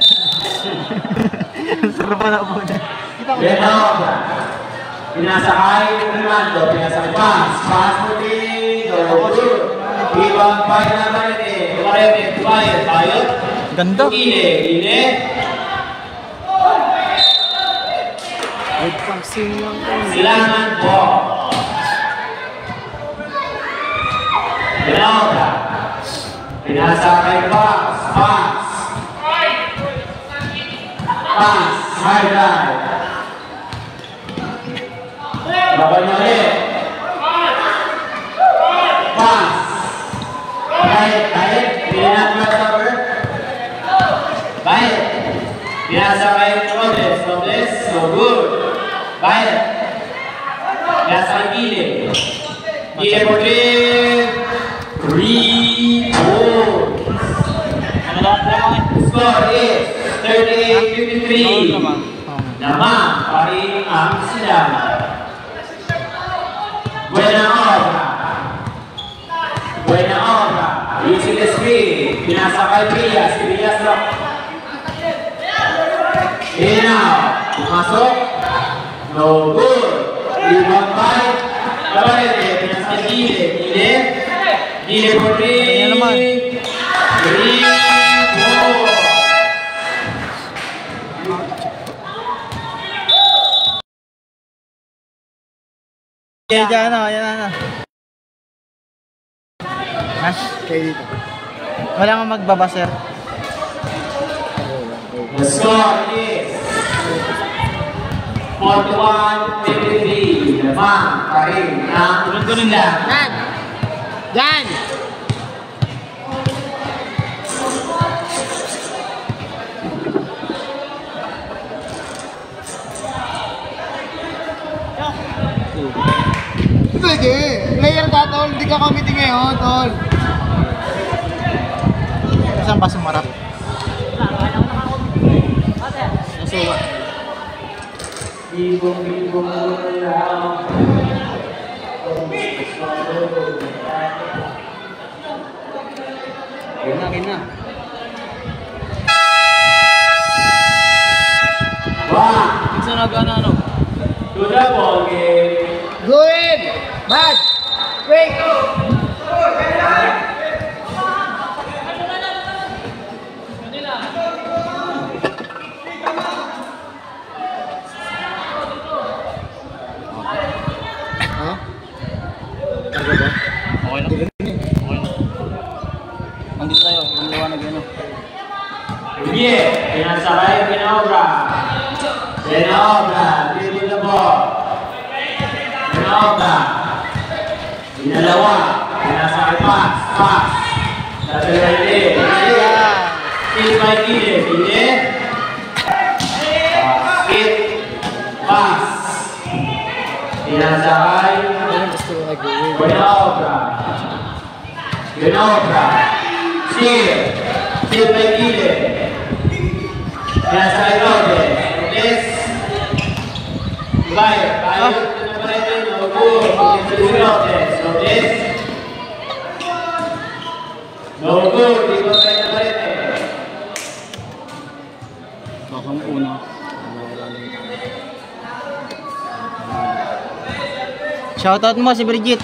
Sarap pa na po na. Benobra. Pinasakay Rimando. Pinasakay pass. Pass mo din. Ibang bahay na Marete. Marete. Bayot. Bayot. Ganda. Ile. Ile. Good passing lang po. Silangan po. Benobra. Pinasa kay Pass. Pass. Pass. High drive. Bakal niya ulit. Pass. Kahit, kahit. Pinasa kay Cover. Kahit. Pinasa kay Robles. Robles. So good. Kahit. Pinasa kay Gile. Gile for three. Three goals. Score is thirty-eight fifty-three. Naman pa rin ang sila. Buena obra. Buena obra. Using the screen. Pinasa kay Prias. Prias rock. In and out. Pumasok. No good. Rebound by Cabarete. Pinasa kay Gile. Gile. Gile for three. Three goals. Yan, yan na, yan na. Ha? Kayo dito. Wala kang magbaba, sir. The score is forty-one fifty-three. Naman pa rin ang sila. Yan! Yan! Pwede. Player ka, tol. Hindi ka committee ngayon, tol. Saan ba sumarap? Nasuwa. Ibong-ibong lang. Ayun na, ayun na. One. Minsan nag-ano, ano? To the ball game. Go in! Bad! Break! Okay na. Okay na. Andito tayo, ang liwanag yun. Sige, pinasakay ang Pinaobra. Pinaobra, dribble the ball. Pinaobra. Pinalawa, pinasakay pass, pass. Dadala Gile, Gile. Skip by Gile, Gile. Skip, pass. Pinasakay. Pinaobra. Pinaobra. Skip. Skip by Gile. Pinasakay Robles. Robles. Bayer. Bayer. Pinaparete. No good. Pinasakay Robles. Robles. No good. Di ba pinaparete? Baka mo una. Shoutout mo si Brigitte.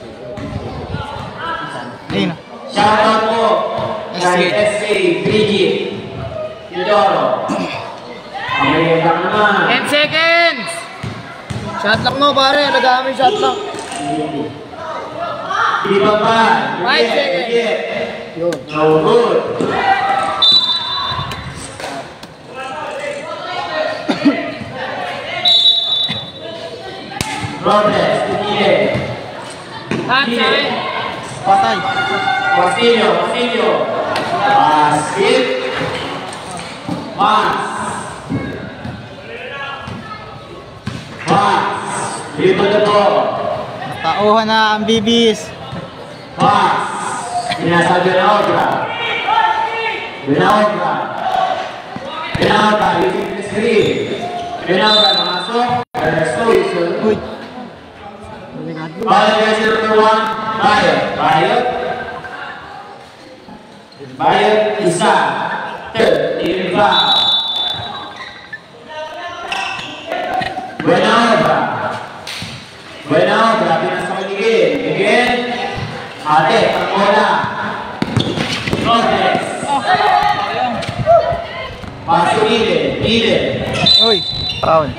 Ayun na. Shoutout mo kay S K. S K Brigitte Teodoro. Ang lang naman. ten seconds! Shot lock mo, pare. Nag-aamin shot lock. Di ba ba? Five seconds. Brigitte. No good. Robles, Gile. Half time. Patay. Basilio, Basilio. Basket. Pass. Pass. Dribble the ball. Tauhan na ang bibis. Pass. Pinasa Benaobra. Benaobra. Benaobra, using the screen. Benaobra, namasok. Restoration. Uy. Ball against number one, Bayer. Bayer. Bayer, isa. Third, inbound. Benaobra. Benaobra, pinasa kay Miguel. Miguel. Ate, ang bola. Robles. Paso Gile. Gile. Uy. Foul.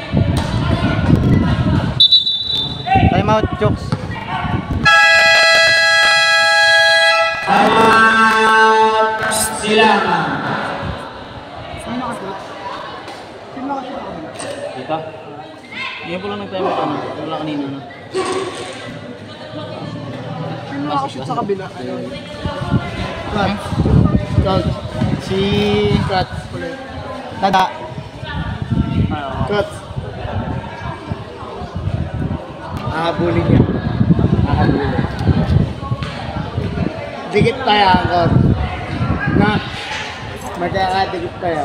Time out, jokes. Tama! Ngayon ko lang nag-time out ano. Wala kanina na. Sino nakashoot sa kabila? Cut. Cut. Si... Cut. Tada. Cut. Nakahabulin niya. Nakahabulin. Dikit tayo ang cut. Na. Magkakadikit tayo.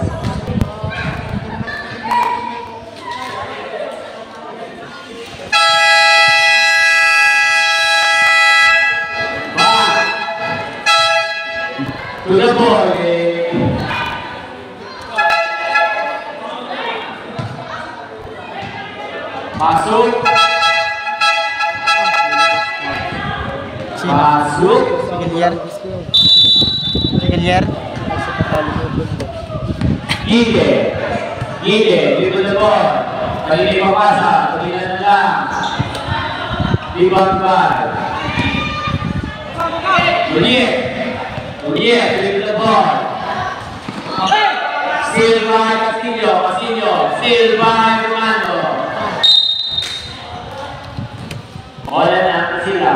To the boy. Masuk. Masuk. Sigilier. Sigilier. Gide. Gide. Dito the boy. Kali ini papasa. Kali na lang. Rebound five. Bunyi. Bunyi. Dito the boy. Still by Castillo. Castillo. Still by Fernando. Bola na sila.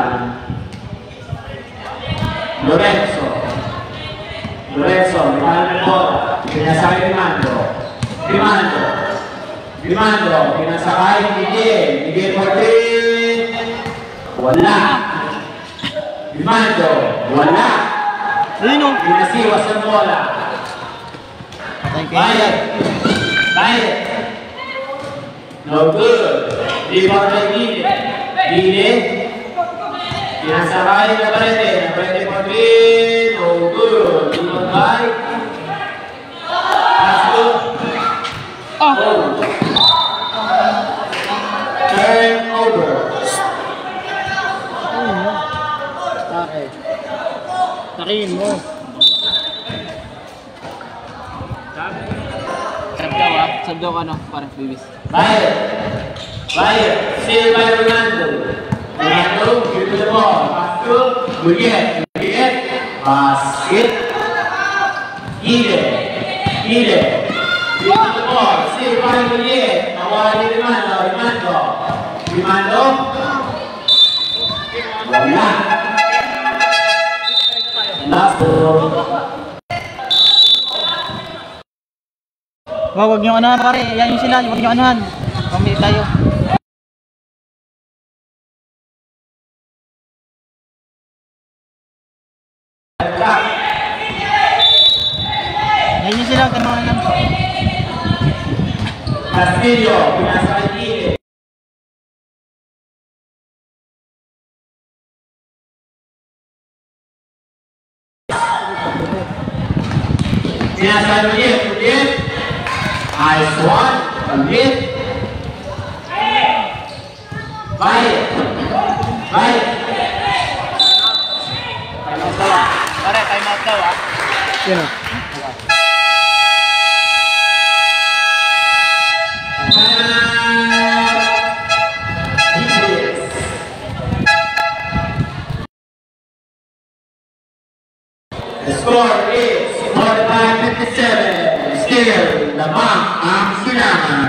Lorenzo. Lorenzo, rimane nel bola. Pinasakay Rimando. Rimando. Rimando. Pinasakay Miguel. Miguel Martin. Wala. Rimando. Wala. Sino? Pinasiwas ang bola. Bayad. Bayad. No good. Rebound by Gide. Gide. Pinasakay na Brete. Na Brete Martin. No good. Rebound by. Paso. Oh. Turn over. Bakit? Takihin mo. Sab daw ah. Sab daw ka no. Parang bibis. Bayad. Bayad. Still by Ronaldo. Ronaldo, give the ball. Pass to Juliet. Juliet. Basket. Gide. Gide. Give the ball. Still by Juliet. Nawala ni Rimando. Rimando. Rimando. Wala. Last ball. Wag, wag nyo anuhan pare. Yan yung sila. Wag nyo anuhan. Pamili tayo. Yan yung sila. Kanuhan lang. Castillo. Pinasakay Gide. Pinasakay Juliet. Juliet. Nice one. Juliet. Baik. Baik. Pare, time out daw ah. Sino? The score is forty-five fifty-seven. Still, lamang ang silangan.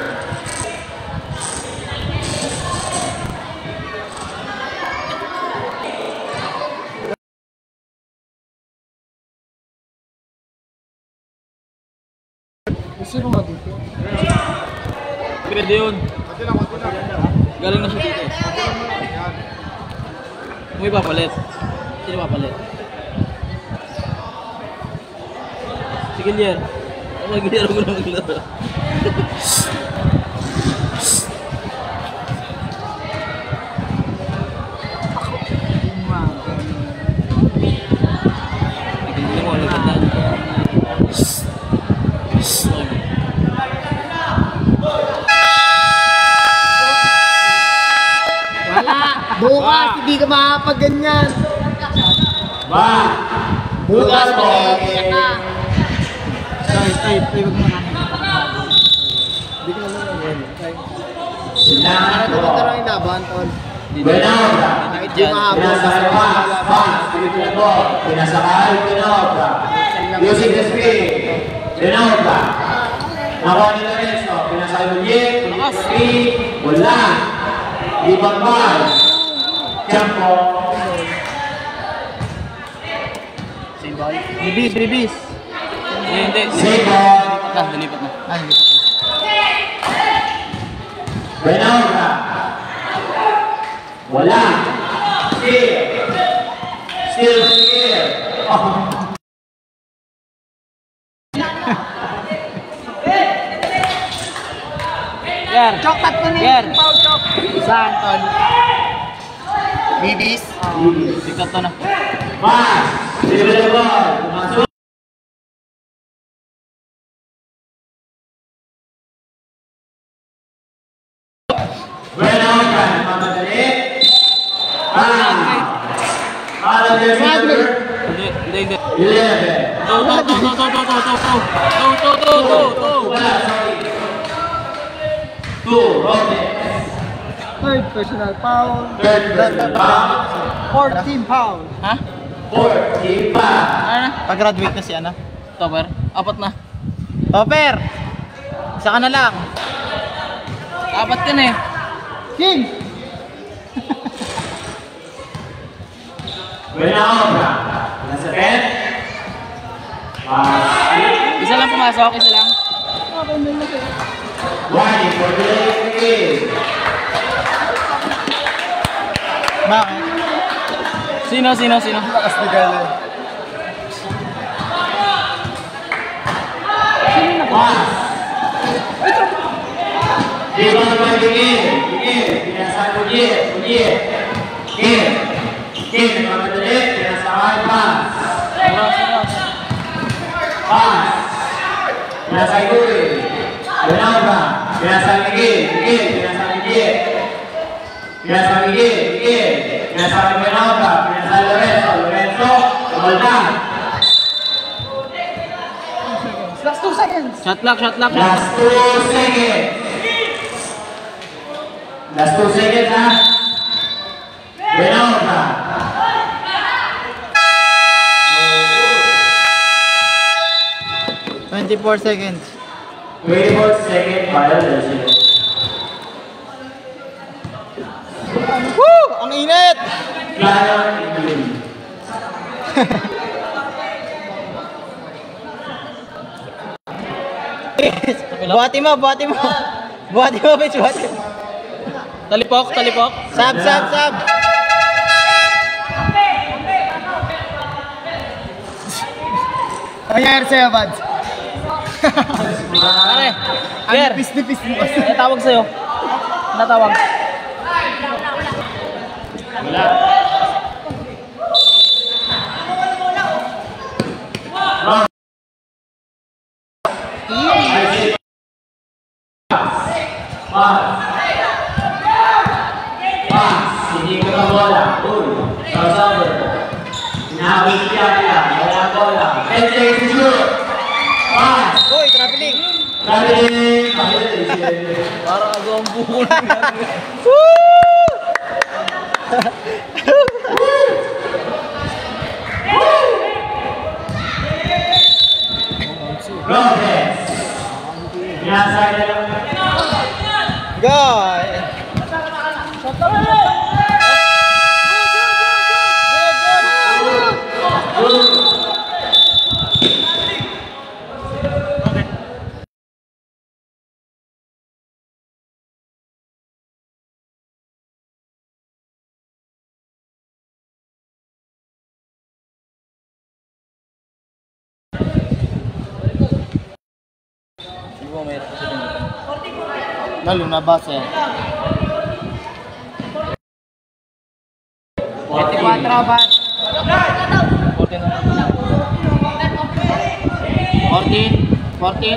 Sino nga dito? Pwede yun. Galing na siya dito. May papalit. Sino papalit? Sige yan. Ano ginero ko lang maglaro? Hindi mo alam na. Wala! Bukas, hindi ka makapag-ganyan. Ba. Bukas, po. mag-iiyak ka. Ay, ay, ay, wag mo na. Hindi ko naman yan. Silangan Para po. tumataro yung laban, tol. Benobra. Kahit di mahabol. Pinasakay Max. Max. Pinasakay. Pinasakay Benobra. Using the speed. Benobra. Nakuha ni Lorenzo. Pinasakay Juliet. Pass. Three. Wala. Ibang ball. Champo. Same ball. Ribis, ribis. Hindi, hindi. Save ball. Nilipat na, nilipat na. Ah, hindi pa. Benauga. Wala. Still. Still here. Oh. Ger. Chok, tatlo ni Ger. Pau, chok. Saan, Tol? Bibis? Sikat to na. Pass. Dribble the ball. Masuk. Benauga. Mamadali. Ah. Alam niya si number Hindi, hindi, hindi. eleven. To, to, to, to, to, to, to, to, to. To, to, to, to, to. Wala, sorry. Two. Robles. Third personal foul. Third person foul. Fourth team foul. Ha? Fourth team foul. Ano na? Pag-graduate na si ano? Topper? Apat na. Topper! Isa ka na lang. Apat ka na eh. King! Benauga. Nasa ten. Pass. Isa lang pumasok, isa lang. Warning for delaying the game. Bakit? Sino, sino, sino? Lakas na gala. Pass. Rebound by Miguel. Miguel. Pinasa Miguel. Miguel. Miguel. Miguel. Nagmamadali. Pinasakay. Pass. Sino, sino? Pass. Pinasa Yuri. Benauga. Pinasa Miguel. Miguel. Pinasa Miguel. Pinasa Miguel. Miguel. Pinasa Benauga. Pinasa Lorenzo. Lorenzo. Tumaldan. Last two seconds. Shot lock, shot lock. Last two seconds. Last two seconds, ha? Benauga. twenty-four seconds. twenty-four second violation. Woo! Ang init! Lion in blue. Buhati mo, buhati mo. Buhati mo, bitch, buhati mo. Talipok, talipok. Sab, sab, sab. Ang nangyari sa'yo, Bads? Pare, Ang Ger, nipis-nipis mo. may tawag sa'yo. Natawag. Wala. Wrong. Pass. Pass. Hindi ko na bola. Uy. Crossover. Inahabit siya nila. Wala bola. ten seconds to shoot. Pass. Uy, traveling. Traveling. Violation. Parang ako ang bukol. Robles. Pinasa niya lang. Go! Hindi mo mayroon kasi dun. Lalo na base. twenty-four. fourteen. fourteen. fourteen.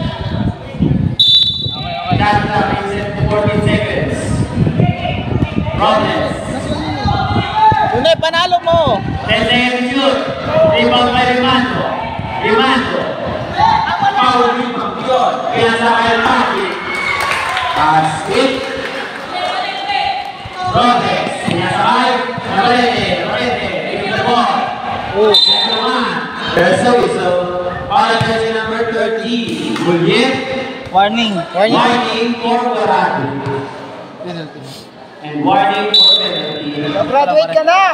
Okay, okay. Shot clock is at fourteen seconds. Robles. Tunay, panalo mo! ten seconds shoot. Rebound by Rimando. Rimando. Foul rebound. Yun. Pinasa kay Maki. Pass it. Robles. Pinasa kay Lorete. Lorete. Give the ball. Oh. Number one. There's a whistle. Foul attention number thirty. Bulliet. Warning. Warning. Warning for Warado. Penalty. And warning for penalty. Graduate ka na!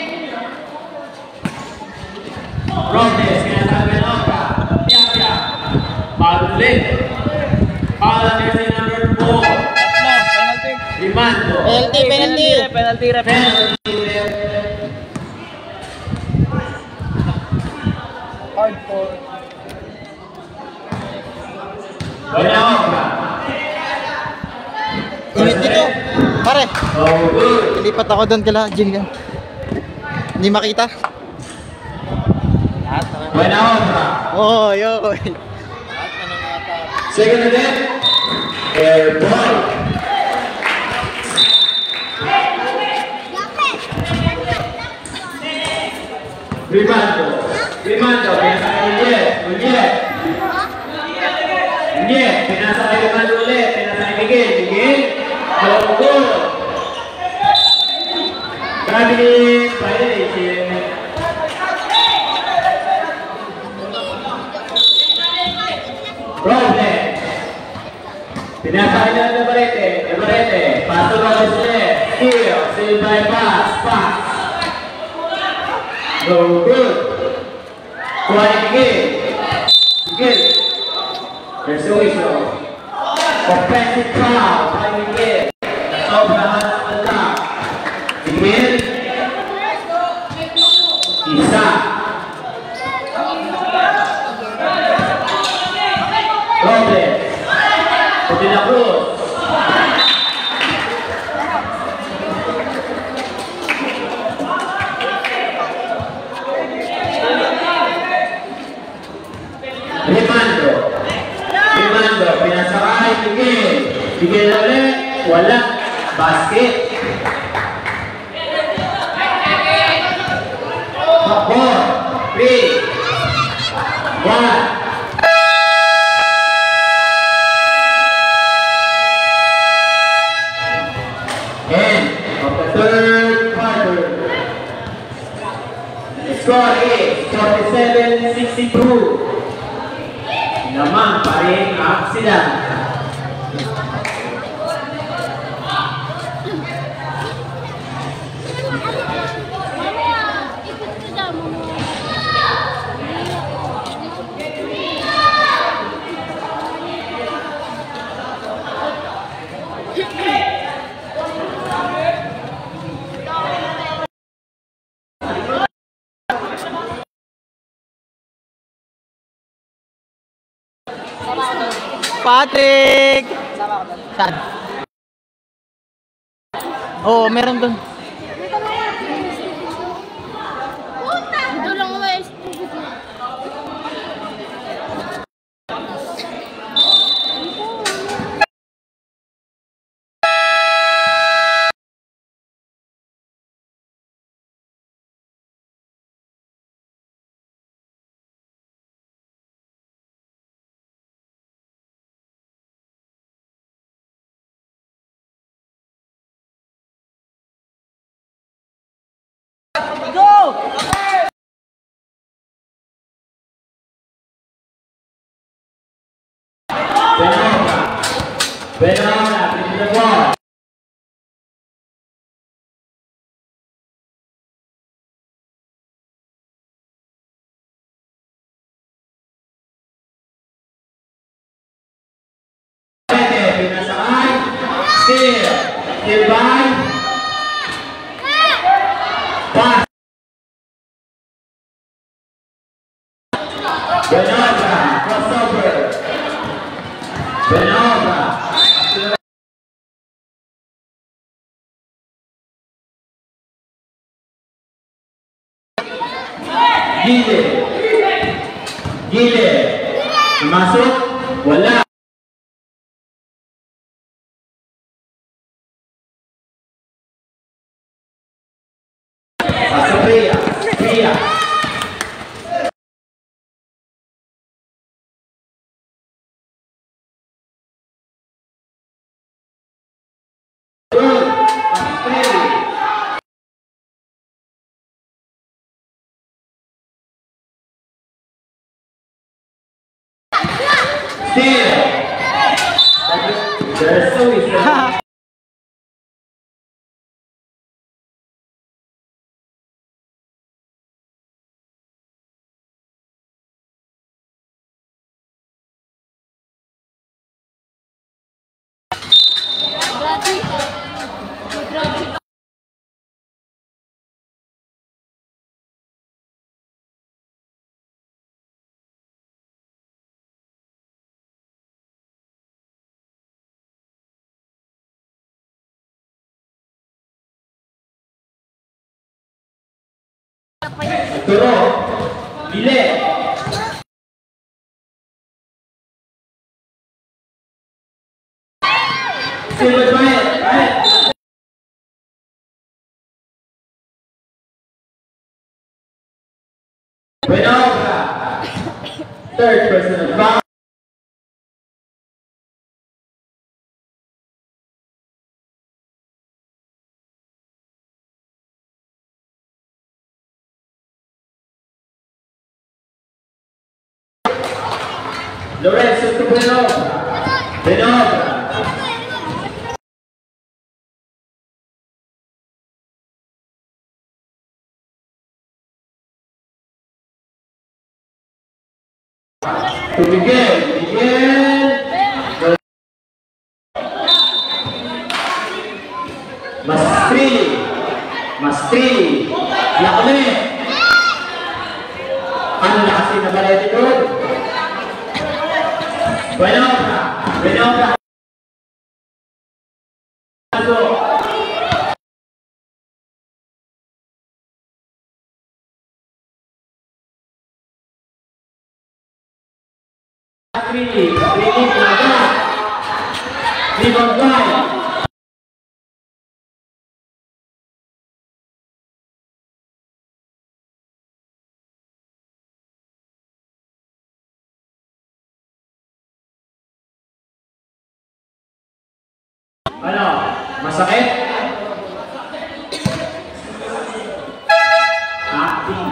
Robles, kinasabi ng Oka. Piapia. Foul ulit. Foul on jersey number four. No, penalty. Rimando. Penalty, penalty. Penalty, ref. Penalty ulit. Hard for... Wala Oka. Init dito. Pare, Oh, good. lipat ako doon kala Jin ka. Hindi makita. Wala Oka. Oh, yo. Second again. Air ball. Rimando. Rimando. Pinasa kay Uliet. Uliet. Uliet. Pinasa kay Rimando ulit. Pinasa kay Miguel. Miguel. Long goal. Grabe ni violation. Robles. Pinasa kay Navarrete. Navarrete. Paso Robles ulit. Steal. Steal by pass. Pass. No good. Kuha ni Miguel. Miguel. There's a whistle. Offensive foul by Miguel. Sobrahan ang attack. Miguel. Isa. Robles. Puti na Cruz. Rimando. Rimando. Pinasakay. Miguel. Miguel na ulit. Wala. Basket. Four. Three. One. End of the third quarter. The score is forty-seven sixty-two. Naman pa rin ang sila. Patrick! Saan? Oo, oh, meron doon. Ito lang guys. Benova. Benova, into the ball. Pinasakay. Steal. Steal by. Pass. Benova. Crossover. Benova. Gile. Gile. Masuk. Wala. Pasok Ria. Ria. Good. Steal. service. Turo, bili. Silver baik, baik. Benobra, third personal foul. Lorenzo to Benobra, Benobra. To Miguel, Miguel. Mastri, Mastri. Yakme. Ano na kasi na balay dito? Benobra, Benobra. Really, really, rebound drive. Ano? Masakit? Acting.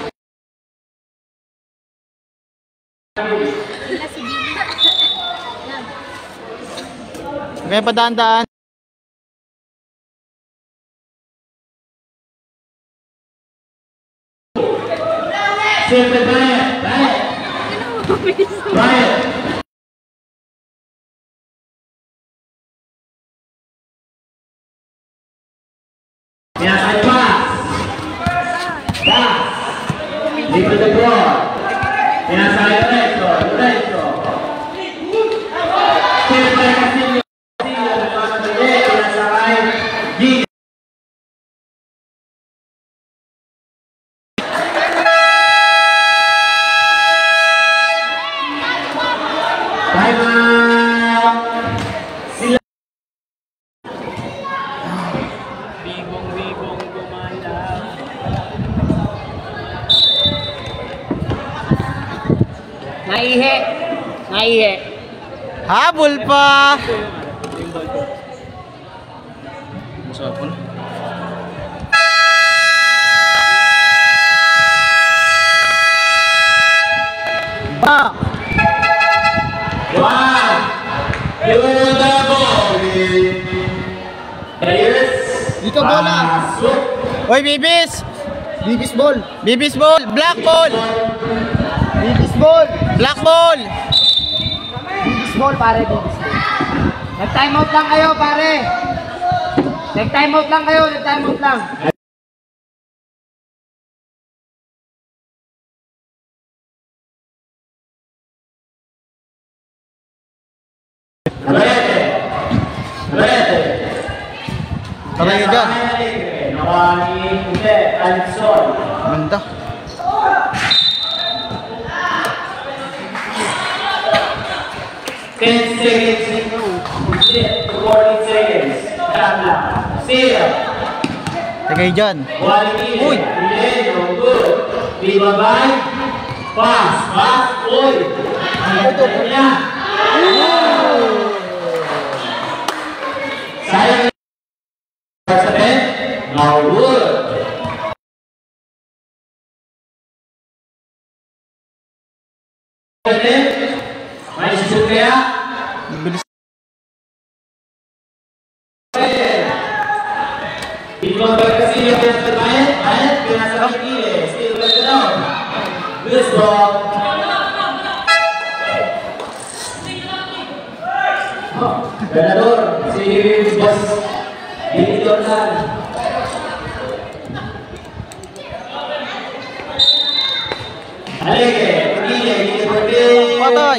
Okay, padaan-daan. Siyempre, Brian! Brian! Brian! Pinasay pass! Pass! Leave the ball! Pinasay Lorenzo! Lorenzo! Siyempre, kasi Naihe. Naihe. Habol pa. Masapon. Ba. One, beautiful. Players. Dito bola. Pasok. Hoy, Bibis. Bibis ball. Bibis ball. Black ball. Bibis ball. Black ball. Bibis ball, pare. Bibis ball. Nag-time out lang kayo, pare. Nag-time out lang kayo. Nag-time out lang. Rete. Rete. Taray ka dyan. Nawani hindi. Alison. Ganda. ten seconds. forty seconds. Tabla. Seal. Tagay dyan. Uy! Uy! Good. Ibabay. Pass. Pass. Uy! Ang ganda niya. Sayang. Sabihin. Now good. May shoot kaya? Bilis Alege, Pagile, Gile Pagile. Patay!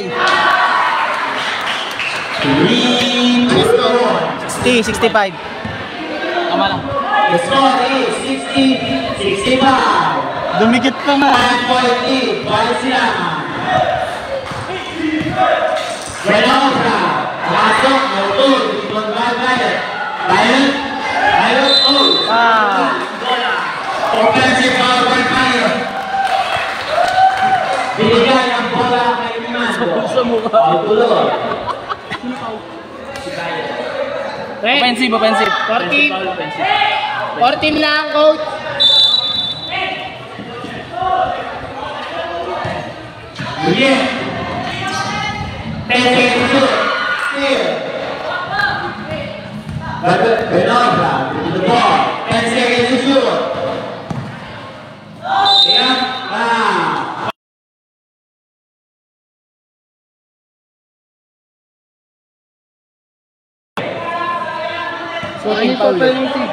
Three, sixty, sixty-five. Tama lang. the score is sixty sixty-five. Dumikit pa nga. five point eight, Valenciana. Renova, masuk, Mautun, Timon Violet. Violet, Violet, oh. Ah! Offensive foul by Violet. Binigay ang bola kay Mando. Foul tuloy. Offensive, offensive. fourteen. fourteen lang, coach. Yeah. ten seconds to shoot. Still. Benobra with the ball. ten seconds to shoot. Yeah. Wow. So, ano yung total yung team?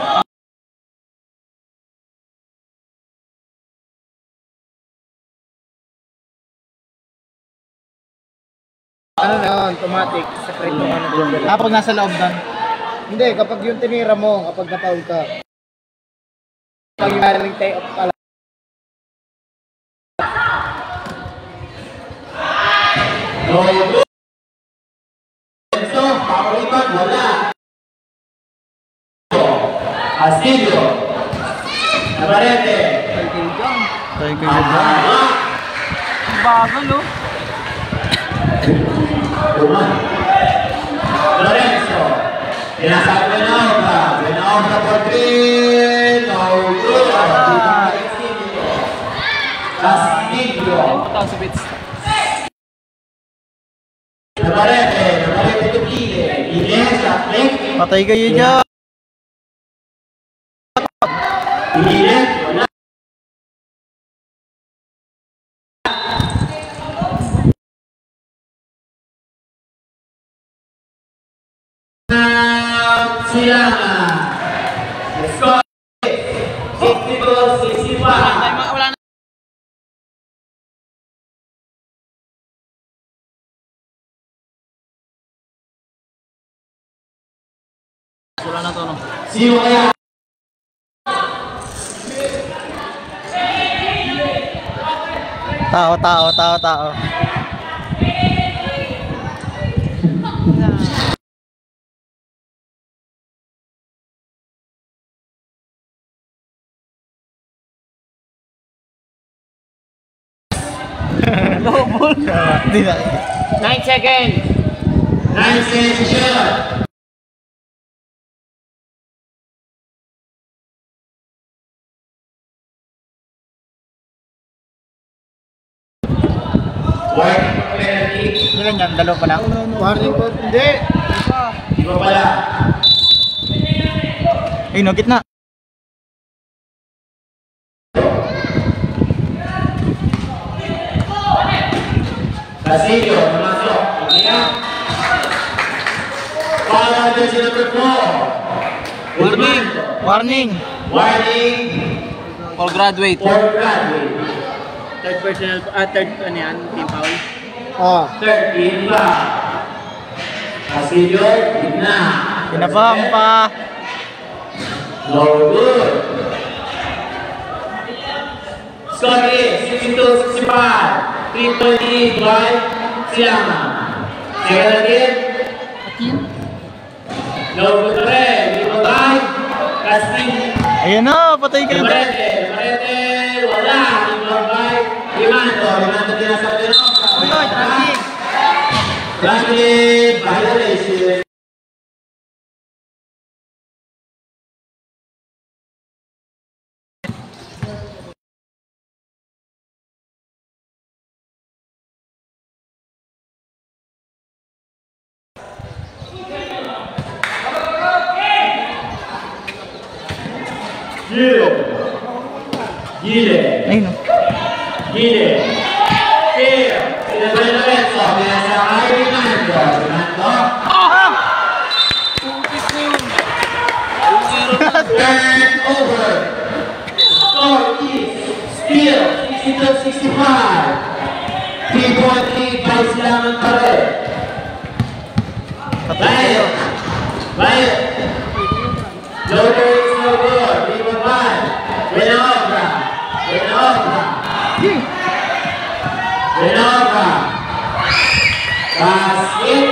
Ano na yun? Automatic. Secret mo ano doon. Ah, pag nasa loob doon. Hindi, kapag yung tinira mo, kapag na-foul ka. Pag yung maring tie off ka lang. No good. So, pakalipat, wala. Asilio. Navarrete. Thank you. Ah, Bago, no? Lorenzo. Pinasa Benobra. Benobra por three. No good. Castillo. Ito, sa bits. Navarrete. Navarrete to Gile. Gile sa flick. Patay kayo dyan. Gile. Wala. Siyama. The score is sixty-two sixty-five. Wala na. Wala na to, no? Sino kaya? Tao, tao, tao, tao. Hindi na. nine seconds. Nine seconds to shoot. Warning for penalty. Ilan yan? Dalawa pa lang? Warning ko. Hindi. Iba pala. Ay, no, gitna. Basilio, pumasok. Pagkaya. Foul on jersey number four. Warning! Warning! Warning All graduate. for graduate. Third personal, ah, third, ano yan, team foul? Oh. Third, iba. Basilio, gitna. Pinabang pa. No good. Score is sixty-two sixty-five. three point eight by Siyama. Second again. No good rin. Dito by Castillo. Ayan na, patay kayo. Navarrete. Navarrete. Wala. Dito by Rimando. Rimando tinasap din ako. Graduate violation. Gile. Gile. Ay, no. Gile. Fair. Pinabay na Lorenzo. Pinasa kay Rimando. Rimando. Turn over. Score is still sixty-two sixty-five. three-point lead by Silangan pa rin. Bayot. Bayot. Loader is no good. three-point one. Renova. Renova. Renova. Basket.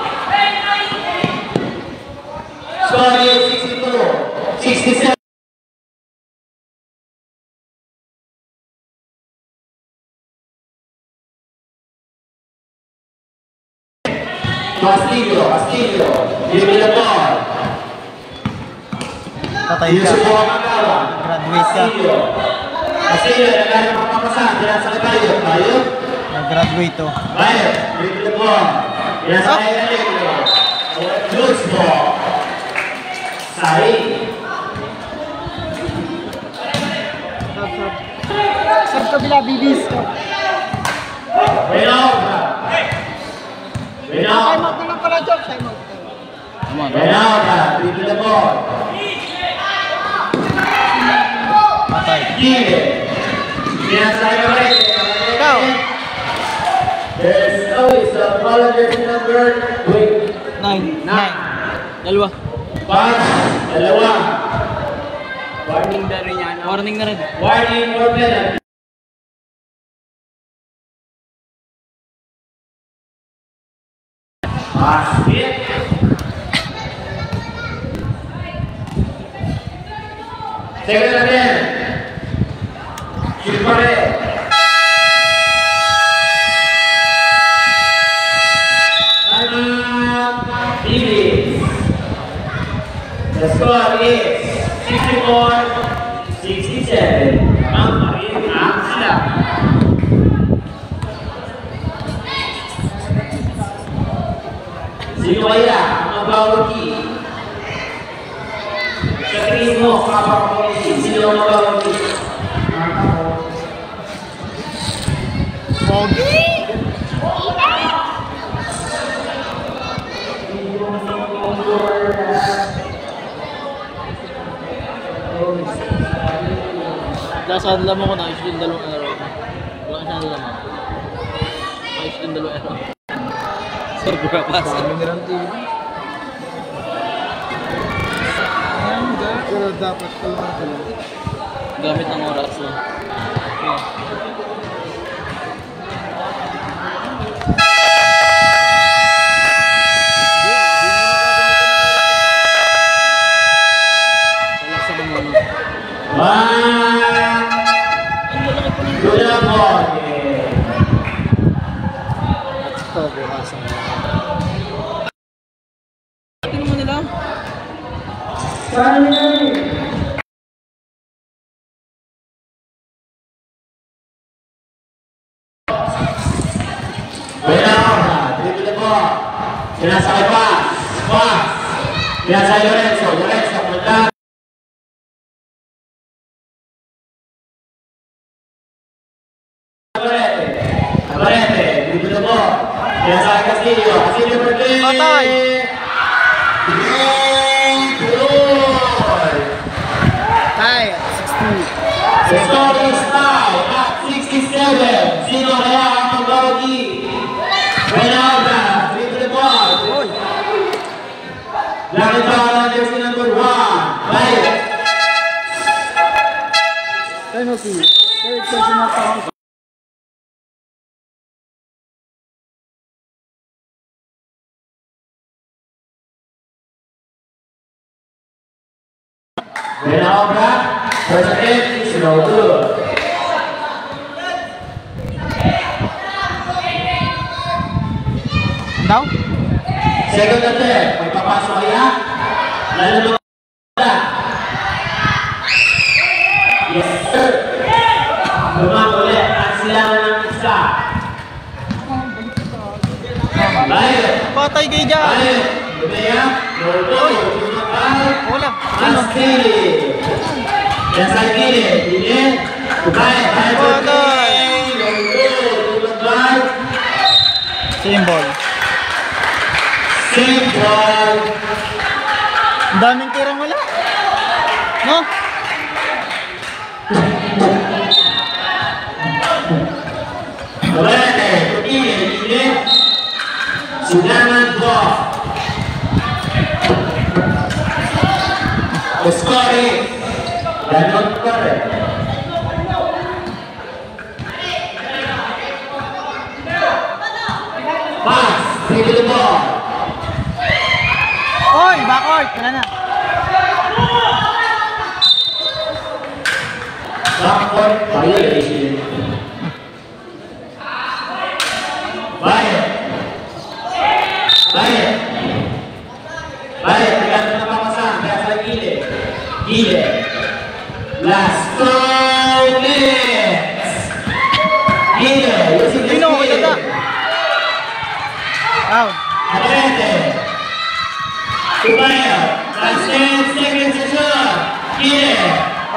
Score is sixty-two sixty-seven. Castillo, Castillo, give me the ball. Patay ka. Yusuf Makawa. Graduate ka. Castillo. Castillo, nagkaya mapapasan. Pinasakay tayo. Tayo. Nag-graduate to. Bayo, give me the ball. Pinasakay tayo. Loose ball. Sari. Sab, sab. Sab kabila, bibis ka. Renova. Time Renova. out na lang pala, Job. Time out. Come on. Renova, give me the ball. Patay. Give it. Pinasakay ka rin. Ikaw. There's always a follow jersey number with Nine. nine. Dalawa. Pass, dalawa. Warning na rin yan. Warning na rin. Warning for penalty. Basket. Second again. Shoot pa rin. Timeout. Davis. The score is sixty-four sixty-seven. Ang parin ang sila. Sino kaya ang mag-bawagi? Sa tingin mo, kapag-bawagi, sino ang mag-bawagi? Pogi. Lasa alam mo ko na, ayos yung dalawang araw. Wala ka siya alam. Ayos yung dalawang araw. Sorry, bro, pass. Pero dapat kailangan ko lang. Gamit ng oras na. Yeah. One. Good job, boy. Ito, bukasan. Ito naman nila. Buena, dribble the ball. Pinasakay pass. Pass. Pinasakay Lorenzo. Lorenzo, punta. Abarete. Abarete, dribble the ball. Pinasakay Castillo. Castillo for three. Patay. Goal. Tay, sixty. The score is tied at sixty-seven. Sino kaya ang magbawagi? Renalda, dribble the ball. Lakit pa ang jersey number one. Bayo. Penalty. Third personal foul. Renalda, first attempt is no good. Now? Second attempt, may papasok kaya? Lalo na yes, sir. Lumang ulit at sila ng isa. Bayo. Patay kayo dyan. Bayo. Lumaya. Lolo. Lumang. Wala. Masili. Yan sa gilid. Gilid. Bayo. Bayo. Patay. Lolo. Lumang. Symbol. Same ball. Ang daming tirang wala. No?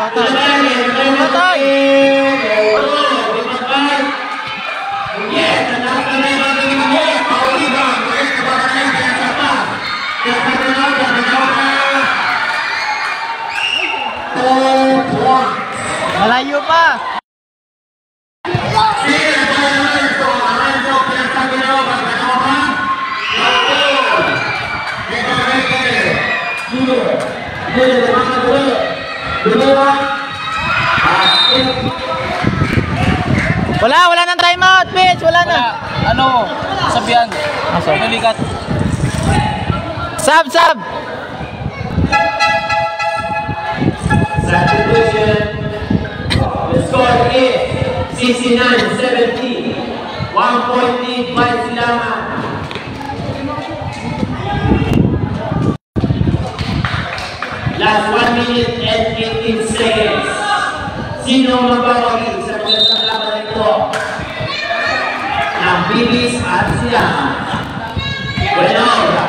Patay! Malayo pa. Wala, wala nang time out, pitch, wala na. Ano? Sabihan. Pinulikat. Sub, sub. Substitution. The score is sixty-nine seventy. One point lead by Silangan. Last one minute and eighteen seconds. Sino magbawagi sa pagkatang laban nito? Ng Bibis at Silangan. Buenaura.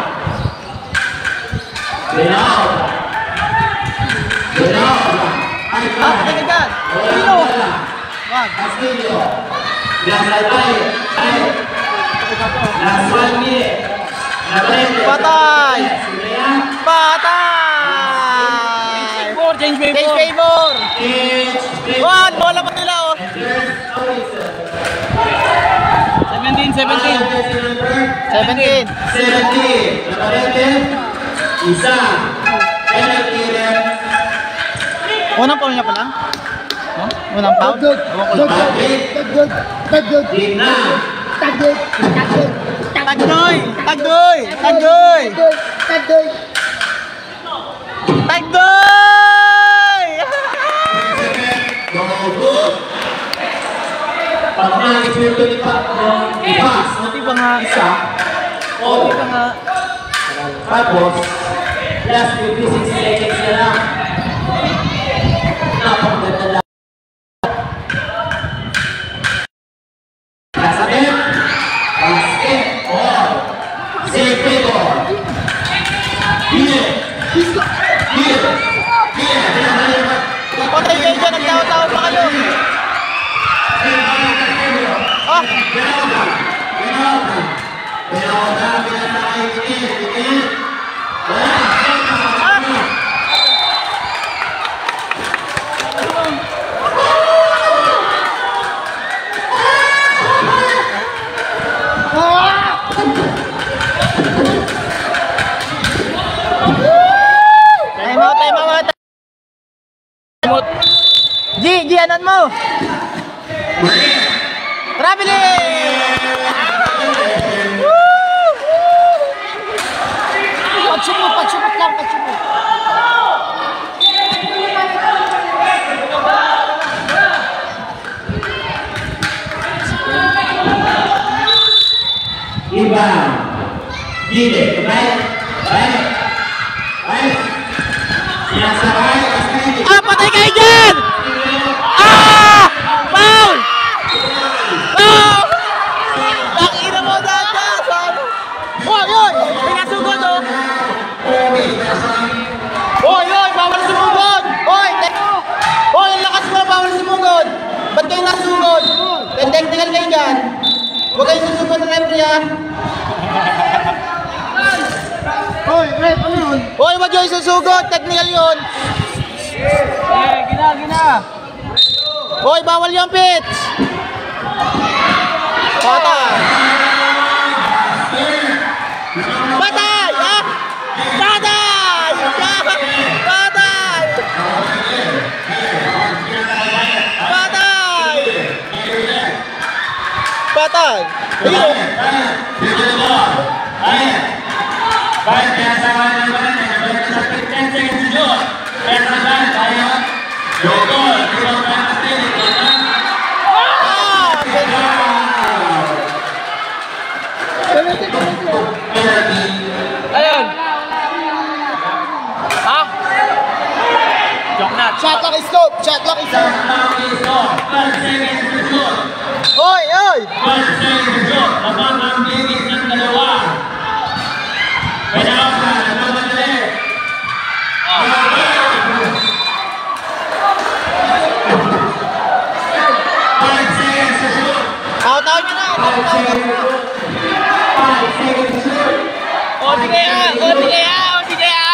Buenaura. Buenaura. Ay, Ah, kagad. Sino? Wag. Castillo. Nasalbay. Ay. Last one minute. Nabrete. Patay. Silea. Patay. Change favor. Change favor. Change. Wag, bola pa nila oh. seventeen, seventeen. seventeen. seventeen. Nabrete. Isa. Penalty ref. Unang foul niya pa lang? No? Unang foul? Tagod. Tagod. Tagod. Di na. Tagod. Tagod. Tagdoy! Tagdoy! Tagdoy! Tagod. Tagdoy! Go good. Pag na-experience ni pa, ibas. Buti pa nga. Isa. O. Buti pa nga. Tapos, last fifty-six seconds na lang. Napaganda lang. Basket. Basket. Ball. Save favor. Hit. Hit. Hit. Patay kayo dyan, nagtawa-tawa pa kayo. Oh! Penalty. Penalty. Penalty. Penalty. Penalty. Time out, time out. G, G, anon mo? Traveling! Pagsumot, pagsumot lang, pagsumot. Inbound. Gile. Baik. Baik. Baik. Nasa baik. Castillo. Ah, patay kayo dyan! Ah! Foul! Foul! Nakina mo dada! Hoy, hoy! Pinasugod oh! Hoy, hoy! Bawal sumugod! Hoy! Hoy, ang lakas mo! Bawal sumugod! Ba't kayo nasugod? Technical kayo dyan! Huwag kayo susugod ng referee ah! Hoy, rep, ano yun? Hoy, wag kayo susugod! Technical yun! Eh, gina, gina. Hoy, bawal yung pitch! Patay! Patay! Ah! Patay! Patay! Patay! Patay! Ayun! Baik. Biasa mana mana. Sampai ten seconds dulu. Biasa kan saya. Jogol. Jogol pasti. Ah! Penalty. Ayun. Ha? Joke na. Shot lock is scope! Shot lock is scope! Penalty stop. ten seconds to shoot. Hoy! Hoy! ten seconds to shoot. Laban ang bibig ng dalawa. Penalty. Laban ulit. Five seconds. Five seconds to shoot. O, sige ah! O, sige ah! O, sige ah!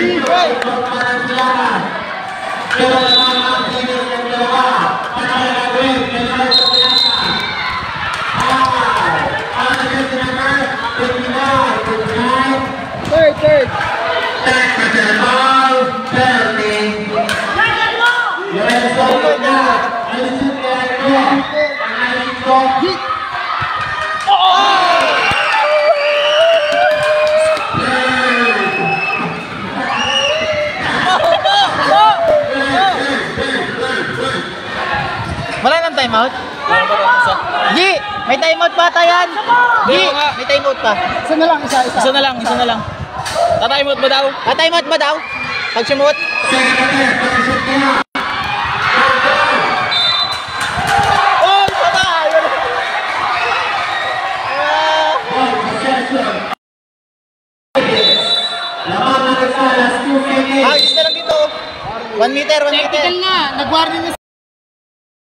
Pero naman ang tingin ng dalawa. Ano na gagawin? Kailangan sa pinasa. Five. Ang naging number fifty-nine. fifty-nine. Third, third. Back to the ball. Penalty. You're in the zone right now. Ano yung shoot kaya nagawa? Ang naging shot. Hit. Wala nang timeout? G! May timeout pa ata yan! G! May timeout pa. Isa na lang, isa, isa. Isa na lang, isa na lang. Tatay-mout ba daw? Ah, timeout ba daw? Pag sumut? Oh! Patay! Laman na nagsalas two seconds. Ah, isa na lang dito. One meter, one meter. Technical na. Nag-warning na